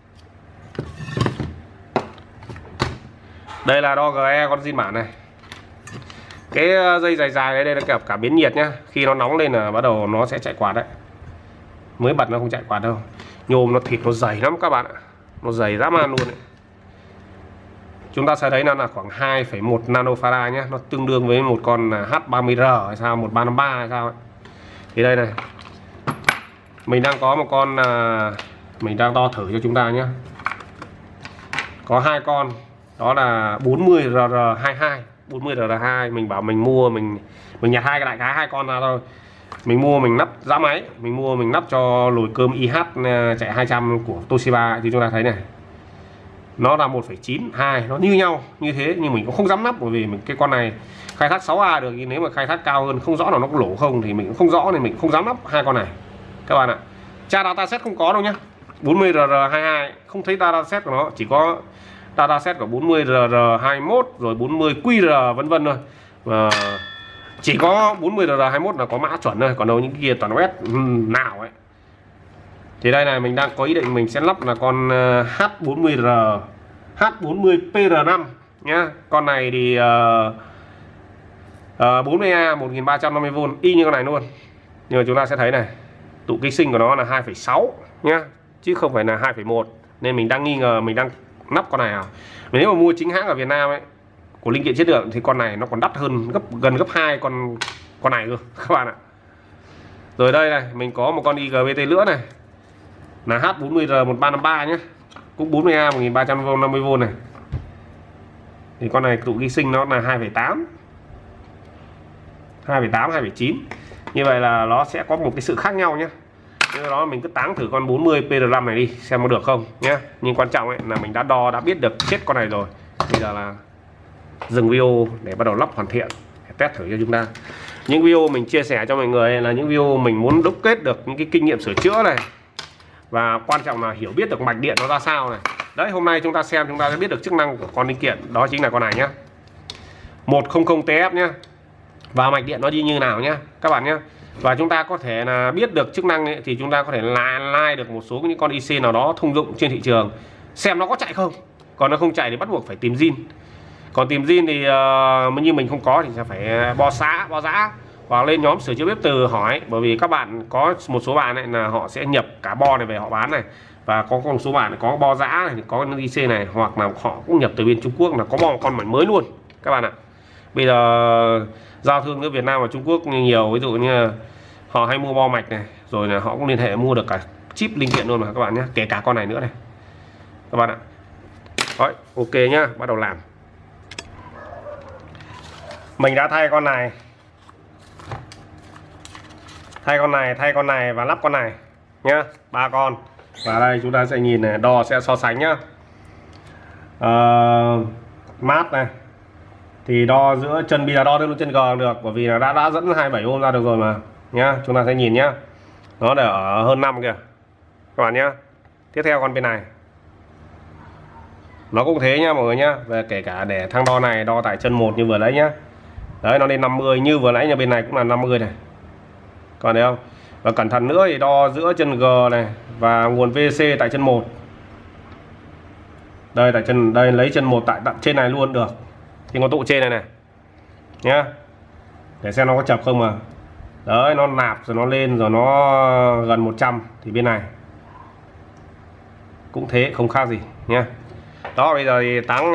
Đây là đo GE con zin bản này. Cái dây dài đây là cả biến nhiệt nhá. Khi nó nóng lên là bắt đầu nó sẽ chạy quạt đấy. Mới bật nó không chạy quạt đâu. Nhôm nó thịt nó dày lắm các bạn ạ. Nó dày dã man luôn đấy. Chúng ta sẽ thấy là khoảng 2,1 nanofarad nhá. Nó tương đương với một con H30R hay sao, 1353 hay sao ấy. Thì đây này, mình đang có một con mình đang đo thử cho chúng ta nhé. Có hai con, đó là 40RR22, 40RR2. Mình bảo mình mua, mình nhặt đại khái hai con ra thôi. Mình mua mình nắp giã máy, mình nắp cho lồi cơm IH chạy 200 của Toshiba. Thì chúng ta thấy này, nó là 1,92, nó như nhau như thế, nhưng mình cũng không dám nắp, bởi vì cái con này khai thác 6A được, nhưng nếu mà khai thác cao hơn không rõ là nó có lỗ không thì mình cũng không rõ, nên mình không dám nắp hai con này các bạn ạ. Tra dataset không có đâu nhá. 40RR22 không thấy dataset của nó, chỉ có dataset của 40RR21 rồi 40QR vân vân thôi. Và chỉ có 40RR21 là có mã chuẩn thôi, còn đâu những cái kia toàn web nào ấy. Thì đây này, mình đang có ý định mình sẽ lắp là con H40R H40PR5 nhá. Con này thì 40A 1350V y như con này luôn. Nhưng mà chúng ta sẽ thấy này, tụ ký sinh của nó là 2,6 nhá, chứ không phải là 2,1. Nên mình đang nghi ngờ, mình đang nắp con này à. Nếu mà mua chính hãng ở Việt Nam ấy, của linh kiện chất lượng, thì con này nó còn đắt hơn gần gấp 2 con này cơ các bạn ạ. Rồi đây này, mình có một con IGBT nữa này, là H40R1353 nhé, cũng 40A 1350V này. Thì con này tụ ký sinh nó là 2,8, 2,9. Như vậy là nó sẽ có một cái sự khác nhau nhé. Như đó mình cứ táng thử con 40PR5 này đi xem có được không nhé. Nhưng quan trọng ấy là mình đã đo, đã biết được chết con này rồi. Bây giờ là dừng video để bắt đầu lắp hoàn thiện, test thử cho chúng ta. Những video mình chia sẻ cho mọi người là những video mình muốn đúc kết được những cái kinh nghiệm sửa chữa này, và quan trọng là hiểu biết được mạch điện nó ra sao này. Đấy, hôm nay chúng ta xem, chúng ta sẽ biết được chức năng của con linh kiện, đó chính là con này nhá, 100TF nhá, và mạch điện nó đi như nào nhá các bạn nhá. Và chúng ta có thể là biết được chức năng ấy, thì chúng ta có thể like được một số những con IC nào đó thông dụng trên thị trường, xem nó có chạy không. Còn nó không chạy thì bắt buộc phải tìm zin. Còn tìm zin thì như mình không có thì sẽ phải bo giã hoặc lên nhóm sửa chữa bếp từ hỏi. Bởi vì các bạn có một số bạn này là họ sẽ nhập cả bo này về họ bán này, và có một số bạn có bo giã này, có IC này, hoặc là họ cũng nhập từ bên Trung Quốc là có bo con mảnh mới luôn các bạn ạ. Bây giờ giao thương giữa Việt Nam và Trung Quốc nhiều, ví dụ như họ hay mua bo mạch này, rồi là họ cũng liên hệ mua được cả chip linh kiện luôn mà các bạn nhé, kể cả con này nữa này các bạn ạ. Rồi, ok nhá, bắt đầu làm. Mình đã thay con này, thay con này và lắp con này nhá, 3 con. Và đây chúng ta sẽ nhìn này, đo sẽ so sánh nhá. Mát này thì đo giữa chân, bây giờ đo lên chân G được, bởi vì là đã dẫn 27 ohm ra được rồi mà nhá. Chúng ta sẽ nhìn nhá, nó để ở hơn 5 kìa các bạn nhá. Tiếp theo con bên này nó cũng thế nhá mọi người nhá. Về kể cả để thang đo này đo tại chân 1 như vừa nãy nhá. Đấy, nó lên 50 như vừa nãy, nhà bên này cũng là 50 này. Còn thấy không? Và cẩn thận nữa thì đo giữa chân G này và nguồn VC tại chân 1. Đây tại chân, đây lấy chân 1 tại trên này luôn được. Thì có tụ trên này này. Nhá. Để xem nó có chập không mà. Đấy, nó nạp rồi nó lên rồi nó gần 100 thì bên này cũng thế, không khác gì nhá. Đó, bây giờ thì táng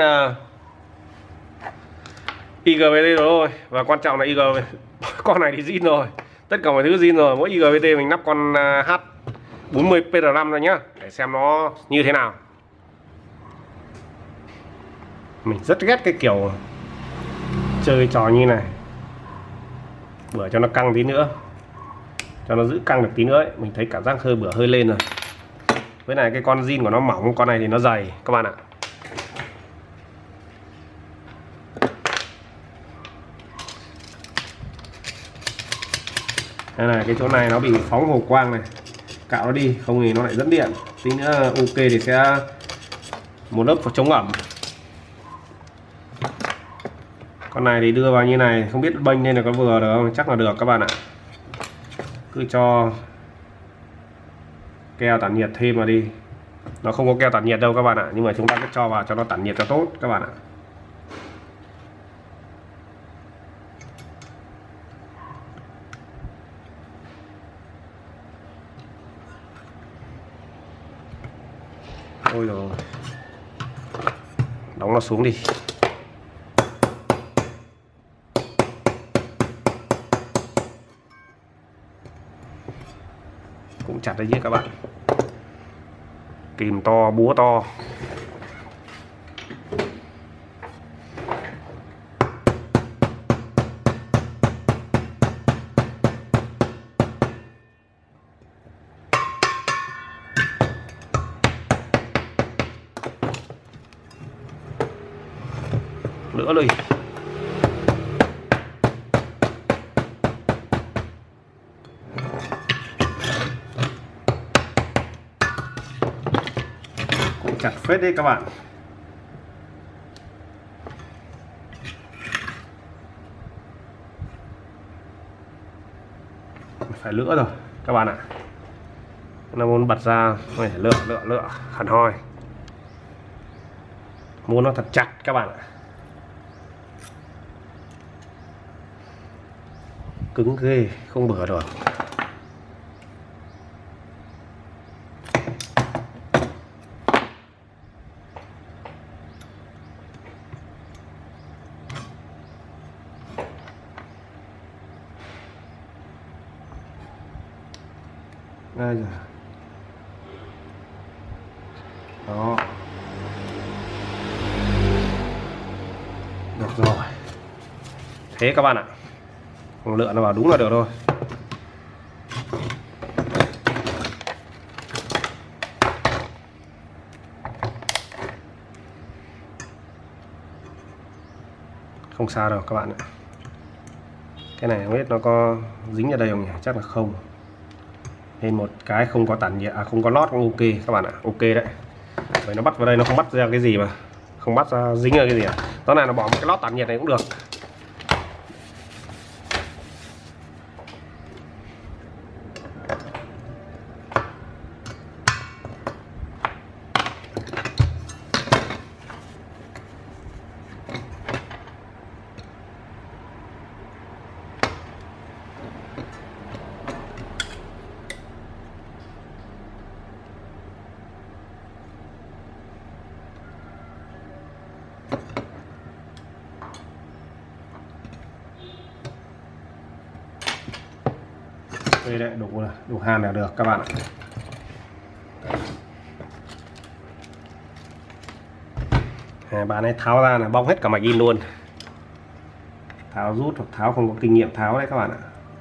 IGBT rồi. Và quan trọng là IGBT con này thì zin rồi, tất cả mọi thứ zin rồi. Mỗi IGBT mình lắp con H40PR5 rồi nhá, để xem nó như thế nào. Mình rất ghét cái kiểu chơi trò như này, bữa cho nó căng tí nữa, cho nó giữ căng được tí nữa ấy. Mình thấy cảm giác bữa hơi lên rồi. Với này cái con zin của nó mỏng, con này thì nó dày các bạn ạ. Đây này, cái chỗ này nó bị phóng hồ quang này, cạo nó đi, không thì nó lại dẫn điện. Tí nữa ok thì sẽ một lớp chống ẩm. Con này thì đưa vào như này, không biết bênh nên là có vừa được không, chắc là được các bạn ạ. Cứ cho keo tản nhiệt thêm vào đi. Nó không có keo tản nhiệt đâu các bạn ạ, nhưng mà chúng ta cứ cho vào cho nó tản nhiệt cho tốt các bạn ạ. Ôi rồi, đóng nó xuống đi. Cũng chặt đấy chứ các bạn. Kìm to, búa to. Nữa đi. Cũng chặt phết đấy các bạn. Phải lựa rồi các bạn ạ. Nó muốn bật ra phải lựa hẳn hoi. Muốn nó thật chặt các bạn ạ. Cứng ghê, không bừa được. Đây rồi. Đó. Được rồi. Thế các bạn ạ. Con lựa nó vào đúng là được thôi. Không sao đâu các bạn ạ. Cái này không biết nó có dính ở đây không nhỉ? Chắc là không. Nên một cái không có tản nhiệt, không có lót cũng ok các bạn ạ. Ok đấy. Vậy nó bắt vào đây nó không bắt ra cái gì mà, không bắt ra dính ở cái gì à. Đó này nó bỏ một cái lót tản nhiệt này cũng được. Đây đấy, đủ hàn là được các bạn ạ. Bạn ấy tháo ra là bong hết cả mạch in luôn. Tháo rút hoặc tháo không có kinh nghiệm tháo đấy các bạn ạ.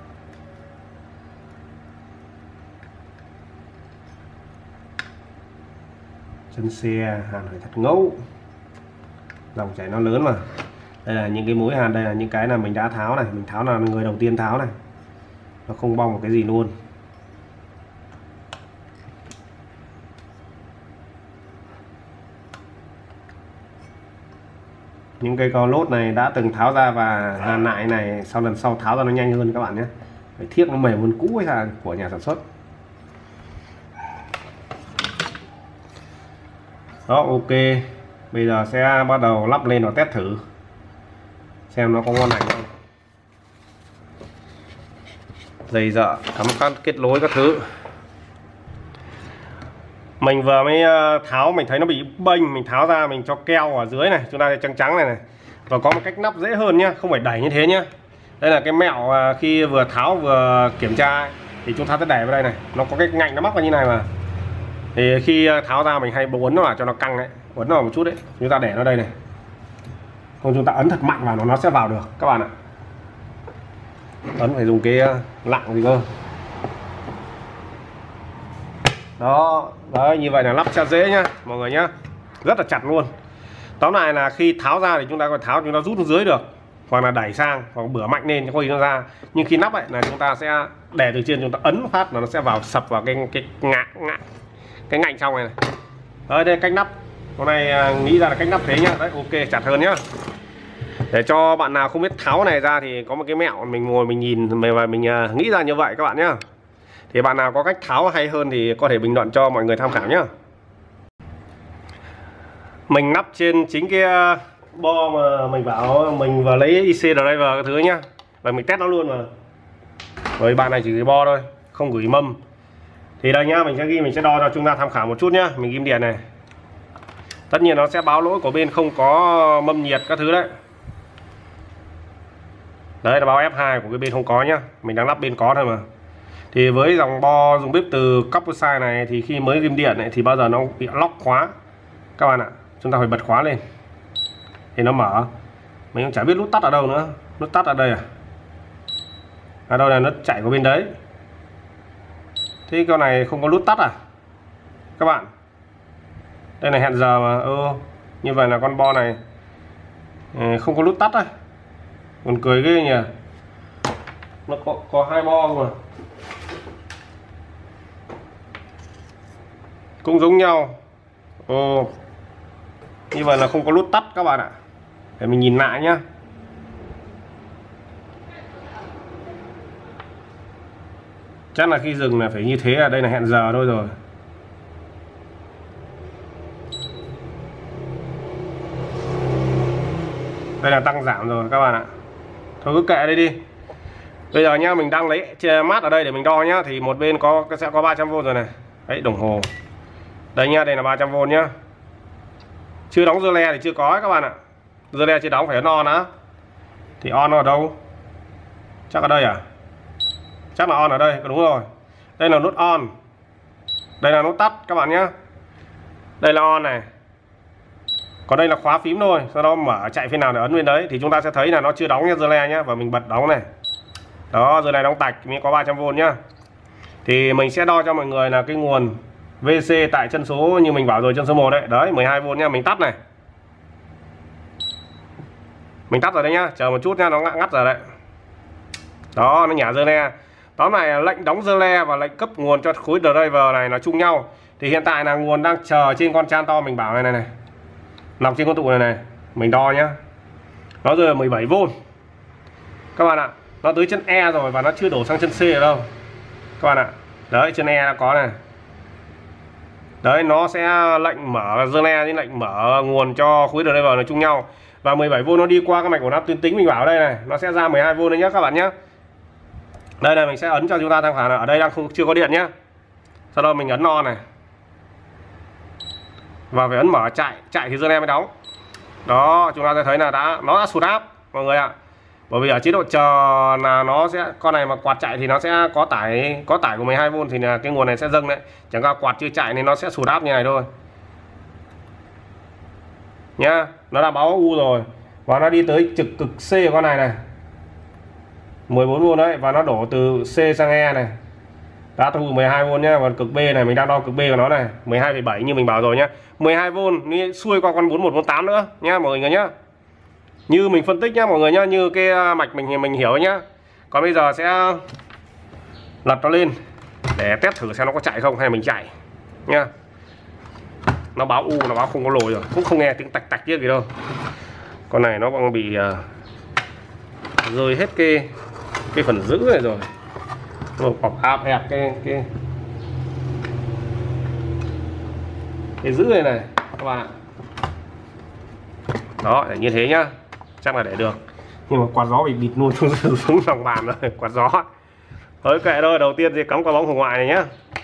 Chân xe hàn phải thật ngẫu. Dòng chảy nó lớn mà. Đây là những cái mối hàn, đây là những cái là mình đã tháo này, mình tháo là người đầu tiên tháo này. Nó không bong một cái gì luôn. những cây co lốt này đã từng tháo ra và hàn lại này, sau lần sau tháo ra nó nhanh hơn các bạn nhé. Phải thiếc nó mềm hơn cũ hay là của nhà sản xuất. Đó, ok. Bây giờ sẽ bắt đầu lắp lên và test thử xem nó có ngon lành không. Dây dợ, cắm cắt, kết nối các thứ. Mình vừa mới tháo, mình thấy nó bị bênh, mình tháo ra, mình cho keo ở dưới này, chúng ta trắng trắng này này. Và có một cách nắp dễ hơn nhá, không phải đẩy như thế nhá. Đây là cái mẹo khi vừa tháo vừa kiểm tra ấy, thì chúng ta sẽ đẩy vào đây này, nó có cái ngạnh nó mắc vào như này mà. Thì khi tháo ra mình hay uốn nó vào cho nó căng đấy, uốn nó vào một chút đấy, chúng ta để nó đây này. Không chúng ta ấn thật mạnh vào nó sẽ vào được các bạn ạ. Ấn phải dùng cái lạng gì cơ. Đó, đấy, như vậy là lắp sẽ dễ nhá mọi người nhá, rất là chặt luôn. Tóm lại là khi tháo ra thì chúng ta có tháo, chúng ta rút xuống dưới được, hoặc là đẩy sang, hoặc bửa mạnh lên cho nó ra. Nhưng khi nắp ấy là chúng ta sẽ để từ trên, chúng ta ấn phát là nó sẽ vào sập vào cái ngạnh trong này, này. Đấy, đây cách nắp. Hôm nay nghĩ ra là cách nắp thế nhá. Đấy, ok, chặt hơn nhá. Để cho bạn nào không biết tháo này ra thì có một cái mẹo mình ngồi mình nhìn và mình nghĩ ra như vậy các bạn nhá. Thì bạn nào có cách tháo hay hơn thì có thể bình luận cho mọi người tham khảo nhá. Mình nắp trên chính cái bo mà mình bảo mình vừa lấy IC driver cái thứ nhá, và mình test nó luôn mà. Với bạn này chỉ gửi bo thôi, không gửi mâm. Thì đây nhá, mình sẽ ghi, mình sẽ đo cho chúng ta tham khảo một chút nhá. Mình ghim điện này. Tất nhiên nó sẽ báo lỗi của bên không có mâm nhiệt các thứ đấy. Đấy là báo F2 của cái bên không có nhá. Mình đang lắp bên có thôi mà. Thì với dòng bo dùng bếp từ Capusai này thì khi mới ghim điện này thì bao giờ nó bị lock khóa các bạn ạ. Chúng ta phải bật khóa lên thì nó mở. Mình cũng chả biết nút tắt ở đâu nữa. Nút tắt ở đây à? Ở đâu là nó chạy của bên đấy. Thế con này không có nút tắt à các bạn? Đây này hẹn giờ mà. Như vậy là con bo này không có nút tắt á. Còn cười ghê nhỉ. Nó có hai bo mà cũng giống nhau. Như vậy là không có nút tắt các bạn ạ. Để mình nhìn lại nhá. Chắc là khi dừng là phải như thế, đây là hẹn giờ thôi rồi. Đây là tăng giảm rồi các bạn ạ. Thôi cứ kệ đây đi. Bây giờ nhá, mình đang lấy mát ở đây để mình đo nhá. Thì một bên sẽ có 300V rồi này. Đấy, đồng hồ. Đây nhá, đây là 300V nhá. Chưa đóng dơ le thì chưa có ấy, các bạn ạ. Dơ le chưa đóng phải ấn on á. Thì on ở đâu? Chắc ở đây à? Chắc là on ở đây, đúng rồi. Đây là nút on. Đây là nút tắt các bạn nhá. Đây là on này. Còn đây là khóa phím thôi. Sau đó mở chạy phiên nào để ấn bên đấy thì chúng ta sẽ thấy là nó chưa đóng nhá, dơ le nhá. Và mình bật đóng này. Đó, giờ này đóng tạch mới có 300V nhá. Thì mình sẽ đo cho mọi người là cái nguồn VC tại chân số như mình bảo rồi, chân số 1 đấy. Đấy, 12V nhá, mình tắt này. Mình tắt rồi đấy nhá, chờ một chút nhá, nó ngắt rồi đấy. Đó, nó nhả dơ le. Tóm lại lệnh đóng dơ le và lệnh cấp nguồn cho khối driver này là chung nhau. Thì hiện tại là nguồn đang chờ trên con chan to mình bảo này này. Nằm trên con tụ này này, mình đo nhá. Nó rồi 17V. Các bạn ạ, nó tới chân E rồi và nó chưa đổ sang chân C ở đâu. Các bạn ạ. Đấy, chân E đã có này. Đấy, nó sẽ lệnh mở dơ le với lệnh mở nguồn cho khối driver là chung nhau. Và 17V nó đi qua cái mạch của nắp tuyến tính mình bảo ở đây này, nó sẽ ra 12V đấy nhá các bạn nhé. Đây là mình sẽ ấn cho chúng ta tham khảo là ở đây đang chưa có điện nhá. Sau đó mình ấn on này. Và phải ấn mở chạy thì dơ le mới đóng. Đó, chúng ta sẽ thấy là nó đã sụt áp mọi người ạ. Bởi vì ở chế độ chờ là nó sẽ, con này mà quạt chạy thì nó sẽ có tải của 12V thì là cái nguồn này sẽ dâng đấy. Chẳng qua quạt chưa chạy nên nó sẽ sụt áp như này thôi. Nhá, nó đã báo U rồi. Và nó đi tới trực cực C của con này này. 14V đấy, và nó đổ từ C sang E này. Đã thu 12V nhá, và cực B này mình đang đo cực B của nó này, 12,7 như mình bảo rồi nhá. 12V đi xuôi qua con 4148 nữa nhá mọi người nhá. Như mình phân tích nhá mọi người nhá, như cái mạch mình hiểu nhá. Còn bây giờ sẽ lật nó lên để test thử xem nó có chạy không hay mình chạy nhá. Nó báo U, nó báo không có lồi rồi, cũng không nghe tiếng tạch tạch gì đâu. Con này nó còn bị rơi hết cái phần giữ này rồi. Nó bọc áp hẹp cái giữ này các bạn ạ. Đó, để như thế nhá, chắc là để được. Nhưng mà quạt gió bị bịt luôn xuống lòng bàn rồi, quạt gió. Thôi kệ thôi, đầu tiên thì cắm quả bóng hồng ngoại này nhá.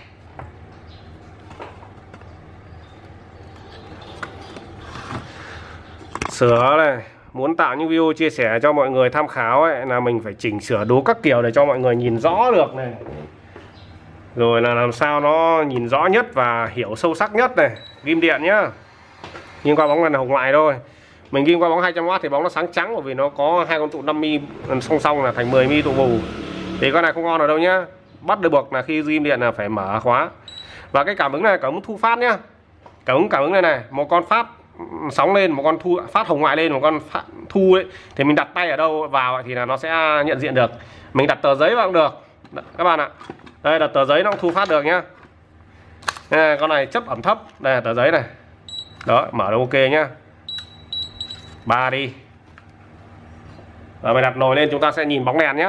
Sửa này, muốn tạo những video chia sẻ cho mọi người tham khảo ấy, là mình phải chỉnh sửa đủ các kiểu để cho mọi người nhìn rõ được này. Rồi là làm sao nó nhìn rõ nhất và hiểu sâu sắc nhất này. Ghim điện nhá. Nhưng qua bóng này là hồng ngoại thôi. Mình ghim qua bóng 200W thì bóng nó sáng trắng, bởi vì nó có hai con tụ 5mm song song là thành 10mm tụ bù. Thì con này không ngon ở đâu nhá. Bắt được buộc là khi ghim điện là phải mở khóa. Và cái cảm ứng này cảm ứng thu phát nhá. Cảm ứng này này, một con phát sóng lên, một con thu phát hồng ngoại lên, một con phát thu ấy, thì mình đặt tay ở đâu vào thì là nó sẽ nhận diện được. Mình đặt tờ giấy vào cũng được các bạn ạ. Đây, đặt tờ giấy nó cũng thu phát được nhá. Đây, con này chấp ẩm thấp, đây là tờ giấy này. Đó, mở được ok nhá. 3 đi. Rồi mình đặt nồi lên, chúng ta sẽ nhìn bóng đèn nhá.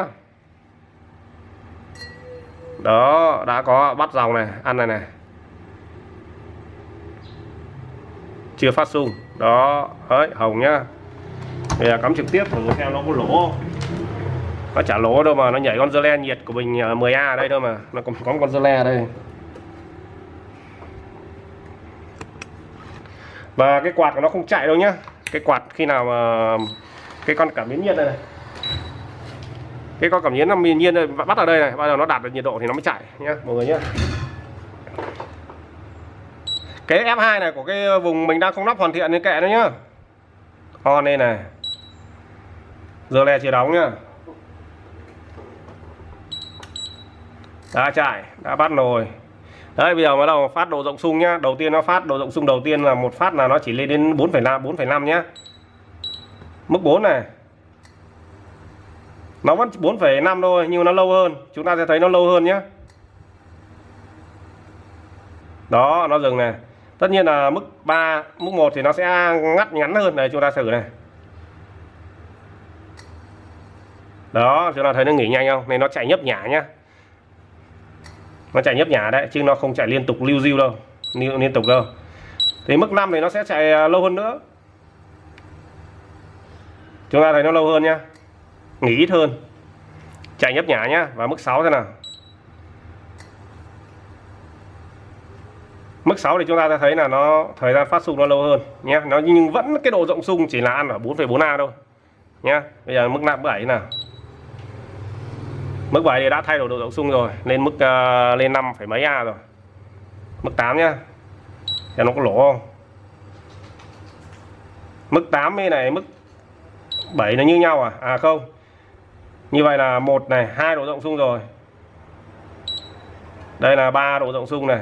Đó, đã có bắt dòng này, ăn này này. Chưa phát xung. Đó, đấy, hồng nhá. Bây giờ cắm trực tiếp thử xem nó có lỗ. Nó chả lỗ đâu mà, nó nhảy con dơ le nhiệt của mình 10A ở đây đâu mà. Nó còn có con dơ le ở đây. Và cái quạt của nó không chạy đâu nhá. Cái quạt khi nào mà cái con cảm biến nhiệt này, cái con cảm biến nó nhiên đây, bắt ở đây này, bao giờ nó đạt được nhiệt độ thì nó mới chạy nhá mọi người nhá. Cái F2 này của cái vùng mình đang không lắp hoàn thiện nên kệ nó nhá. On đây này. Giờ le chưa đóng nhá. Đã chạy, đã bắt nồi. Đấy, bây giờ bắt đầu phát độ rộng xung nhá. Đầu tiên nó phát độ rộng xung đầu tiên là một phát là nó chỉ lên đến 4,5 nhá. Mức 4 này. Nó vẫn 4,5 thôi nhưng nó lâu hơn. Chúng ta sẽ thấy nó lâu hơn nhá. Đó, nó dừng này. Tất nhiên là mức 3, mức 1 thì nó sẽ ngắt ngắn hơn. Này, chúng ta thử này. Đó, chúng ta thấy nó nghỉ nhanh không? Nên nó chạy nhấp nhả nhá. Nó chạy nhấp nhả đấy, chứ nó không chạy liên tục lưu diêu đâu. Liên tục đâu. Thì mức 5 thì nó sẽ chạy lâu hơn nữa. Chúng ta thấy nó lâu hơn nhá. Nghỉ ít hơn. Chạy nhấp nhả nhá. Và mức 6 thế nào? Mức 6 thì chúng ta sẽ thấy là nó thời gian phát xung nó lâu hơn nhé. Nó nhưng vẫn cái độ rộng xung chỉ là ăn ở 4,4A thôi nhé. Bây giờ mức 7 nào. Mức 7 thì đã thay đổi độ rộng xung rồi, lên mức lên 5 phẩy mấy A rồi. Mức 8 nhá. Thì nó có lỗ không? Mức 8 này, mức 7 là như nhau à? À không. Như vậy là 1 này, 2 độ rộng xung rồi. Đây là 3 độ rộng xung này.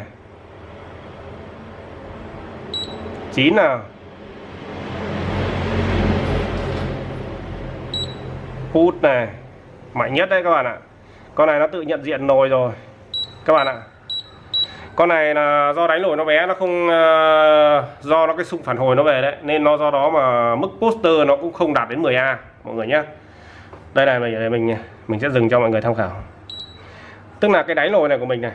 9 nào. Phút này. Mạnh nhất đấy các bạn ạ. Con này nó tự nhận diện nồi rồi các bạn ạ. Con này là do đánh nồi nó bé, nó không do nó cái xung phản hồi nó về đấy, nên nó do đó mà mức poster nó cũng không đạt đến 10A mọi người nhé. Đây này, mình sẽ dừng cho mọi người tham khảo. Tức là cái đáy nồi này của mình này,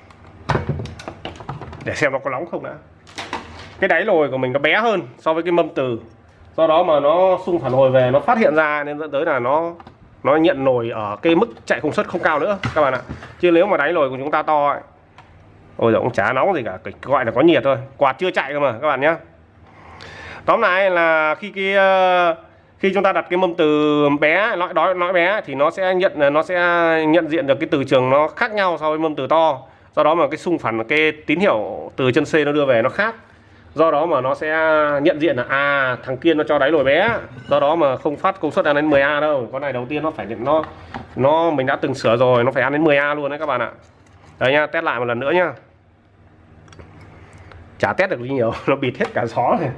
để xem nó có nóng không đã. Cái đáy nồi của mình nó bé hơn so với cái mâm từ, do đó mà nó xung phản hồi về nó phát hiện ra, nên dẫn tới là nó nhận nồi ở cái mức chạy công suất không cao nữa các bạn ạ. Chứ nếu mà đáy nồi của chúng ta to ấy, ôi giời, cũng chả nóng gì cả, gọi là có nhiệt thôi, quạt chưa chạy cơ mà các bạn nhé. Tóm lại là khi chúng ta đặt cái mâm từ bé, nói bé thì nó sẽ nhận diện được cái từ trường nó khác nhau so với mâm từ to. Do đó mà cái xung phản, cái tín hiệu từ chân C nó đưa về nó khác. Do đó mà nó sẽ nhận diện là thằng kia nó cho đáy nồi bé, do đó mà không phát công suất ăn đến 10A đâu. Con này đầu tiên nó phải mình đã từng sửa rồi, nó phải ăn đến 10A luôn đấy các bạn ạ. Đây nhá, test lại một lần nữa nhá. Chả test được gì nhiều, nó bịt hết cả gió này.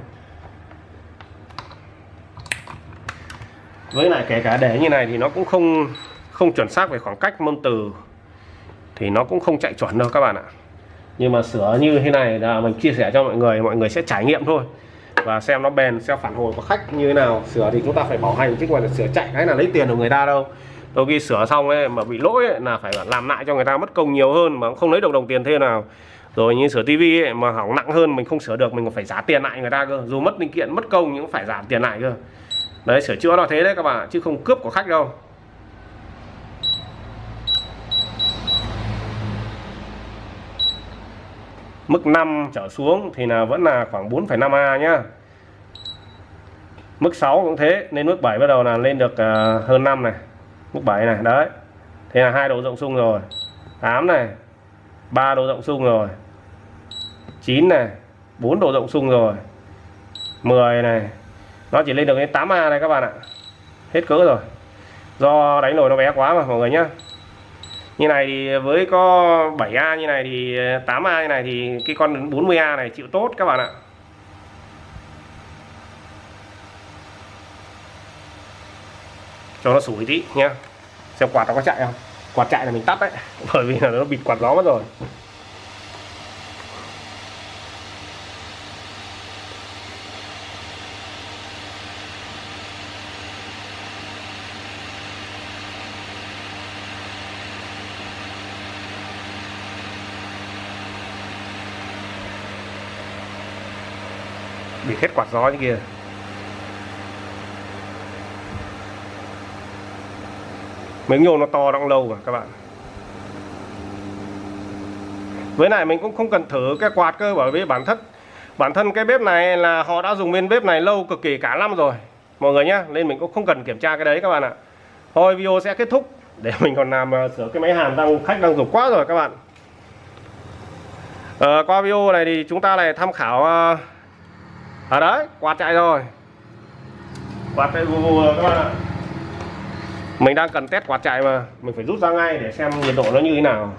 Với lại kể cả để như này thì nó cũng không chuẩn xác về khoảng cách mâm từ, thì nó cũng không chạy chuẩn đâu các bạn ạ. Nhưng mà sửa như thế này là mình chia sẻ cho mọi người sẽ trải nghiệm thôi. và xem nó bền, xem phản hồi của khách như thế nào. Sửa thì chúng ta phải bảo hành chứ không phải là sửa chạy cái là lấy tiền của người ta đâu. Đôi khi sửa xong ấy mà bị lỗi ấy, là phải làm lại cho người ta mất công nhiều hơn mà không lấy được đồng tiền thêm nào. Rồi như sửa tivi ấy, mà hỏng nặng hơn mình không sửa được, mình còn phải trả tiền lại người ta cơ. Dù mất linh kiện mất công nhưng cũng phải giảm tiền lại cơ. Đấy, sửa chữa là thế đấy các bạn, chứ không cướp của khách đâu. Mức 5 trở xuống thì là vẫn là khoảng 4,5A nhá. Mức 6 cũng thế, nên mức 7 bắt đầu là lên được hơn 5 này. Mức 7 này, đấy. Thế là 2 độ rộng xung rồi. 8 này, 3 độ rộng xung rồi. 9 này, 4 độ rộng xung rồi. 10 này. Nó chỉ lên được đến 8A này các bạn ạ. Hết cỡ rồi. Do đánh nồi nó bé quá mà mọi người nhá. Như này thì với có 7A như này thì 8A như này thì cái con 40A này chịu tốt các bạn ạ. Cho nó sủi tí nhá. Xem quạt nó có chạy không. Quạt chạy là mình tắt đấy, bởi vì là nó bịt quạt gió mất rồi. Bịt hết quạt gió như kia. Mấy nhôm nó to đong lâu mà các bạn. Với lại mình cũng không cần thử cái quạt cơ, bởi vì bản thân cái bếp này là họ đã dùng bên bếp này lâu cực kỳ cả năm rồi mọi người nhá, nên mình cũng không cần kiểm tra cái đấy các bạn ạ. Thôi video sẽ kết thúc để mình còn làm sửa cái máy hàn khách đang dùng quá rồi các bạn. Qua video này thì chúng ta lại tham khảo đấy, quạt chạy rồi. Quạt chạy vù vù rồi các bạn ạ. Mình đang cần test quạt chạy mà, mình phải rút ra ngay để xem nhiệt độ nó như thế nào.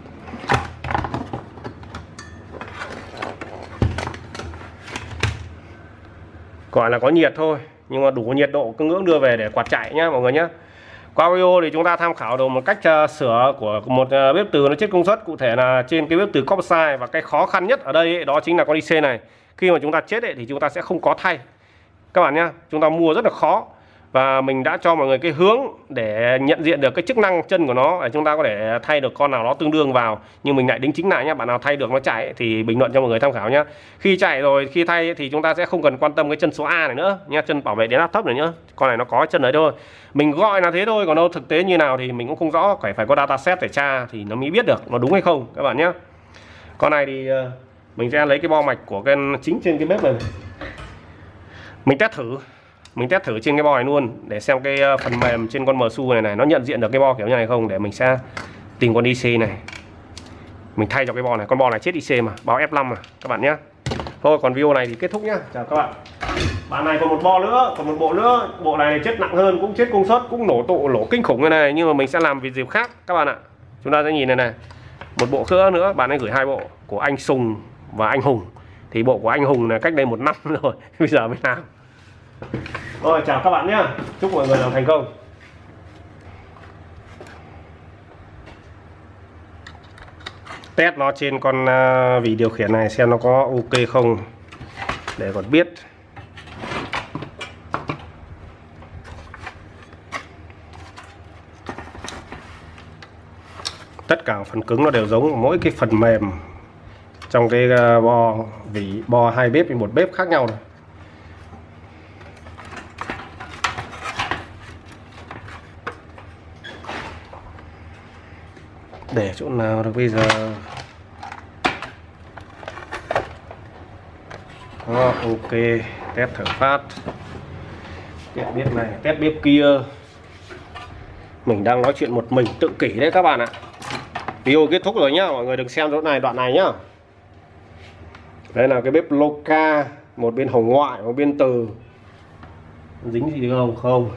Gọi là có nhiệt thôi, nhưng mà đủ nhiệt độ cứ ngưỡng đưa về để quạt chạy nhá mọi người nhé. Qua video thì chúng ta tham khảo được một cách sửa của một bếp từ nó chết công suất, cụ thể là trên cái bếp từ Copside. Và cái khó khăn nhất ở đây ấy, đó chính là con IC này. Khi mà chúng ta chết ấy, thì chúng ta sẽ không có thay các bạn nhá, chúng ta mua rất là khó. Và mình đã cho mọi người cái hướng để nhận diện được cái chức năng chân của nó, để chúng ta có thể thay được con nào nó tương đương vào. Nhưng mình lại đính chính lại nhá, bạn nào thay được nó chạy thì bình luận cho mọi người tham khảo nhá. Khi chạy rồi, khi thay thì chúng ta sẽ không cần quan tâm cái chân số A này nữa nha, chân bảo vệ điện áp thấp này nữa. Con này nó có chân đấy thôi, mình gọi là thế thôi, còn đâu thực tế như nào thì mình cũng không rõ, phải có dataset để tra thì nó mới biết được nó đúng hay không các bạn nhé. Con này thì mình sẽ lấy cái bo mạch của cái chính trên cái bếp này, mình test thử trên cái bo này luôn để xem cái phần mềm trên con MSU này nó nhận diện được cái bo kiểu như này không, để mình sẽ tìm con IC này mình thay cho cái bo này. Con bo này chết IC mà, báo F5 mà các bạn nhé. Thôi còn video này thì kết thúc nhá, chào các bạn. Bạn này còn một bo nữa, còn một bộ nữa, bộ này chết nặng hơn, cũng chết công suất, cũng nổ kinh khủng như này, nhưng mà mình sẽ làm việc dịp khác các bạn ạ. Chúng ta sẽ nhìn này, một bộ nữa bạn ấy gửi 2 bộ của anh Sùng và anh Hùng. Thì bộ của anh Hùng là cách đây 1 năm rồi, bây giờ mới làm. Rồi chào các bạn nhé, chúc mọi người làm thành công. Test nó trên con vỉ điều khiển này xem nó có ok không để còn biết. Tất cả phần cứng nó đều giống, mỗi cái phần mềm trong cái bo 2 bếp với 1 bếp khác nhau này. Để chỗ nào được bây giờ. Đó, ok, test thử phát. Test bếp này, test bếp kia. Mình đang nói chuyện một mình tự kỷ đấy các bạn ạ. Video kết thúc rồi nhá, mọi người đừng xem chỗ này, đoạn này nhá. Đây là cái bếp Loka, một bên hồng ngoại, một bên từ. Dính gì được không? Không.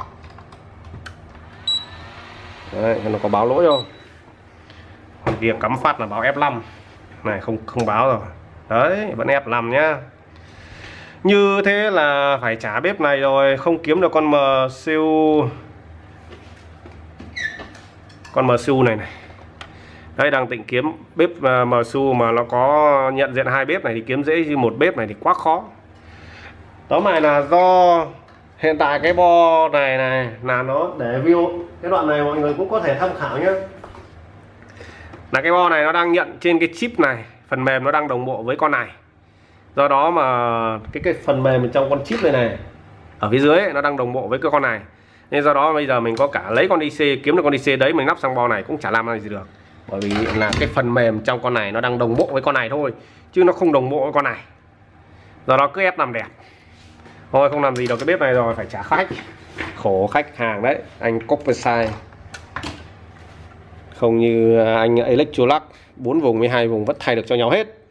Đấy, nó có báo lỗi không? Còn kia cắm phát là báo F5. Này không báo rồi. Đấy, vẫn F5 nhá. Như thế là phải trả bếp này rồi, không kiếm được con MSU này. Đây đang định kiếm bếp MSU mà nó có nhận diện 2 bếp này thì kiếm dễ, như 1 bếp này thì quá khó. Tóm lại là do hiện tại cái bo này là nó để view cái đoạn này mọi người cũng có thể tham khảo nhé. Là cái bo này nó đang nhận trên cái chip này, phần mềm nó đang đồng bộ với con này. Do đó mà cái phần mềm trong con chip này ở phía dưới ấy, nó đang đồng bộ với cái con này. Nên do đó bây giờ mình có cả lấy con IC, kiếm được con IC đấy mình lắp sang bo này cũng chả làm gì được. Bởi vì là cái phần mềm trong con này nó đang đồng bộ với con này thôi, chứ nó không đồng bộ với con này. Do đó cứ ép làm đẹp. Thôi không làm gì được cái bếp này rồi, phải trả khách. Khổ khách hàng đấy, anh copy sai. Không như anh Electrolux 4 vùng với 2 vùng vẫn thay được cho nhau hết.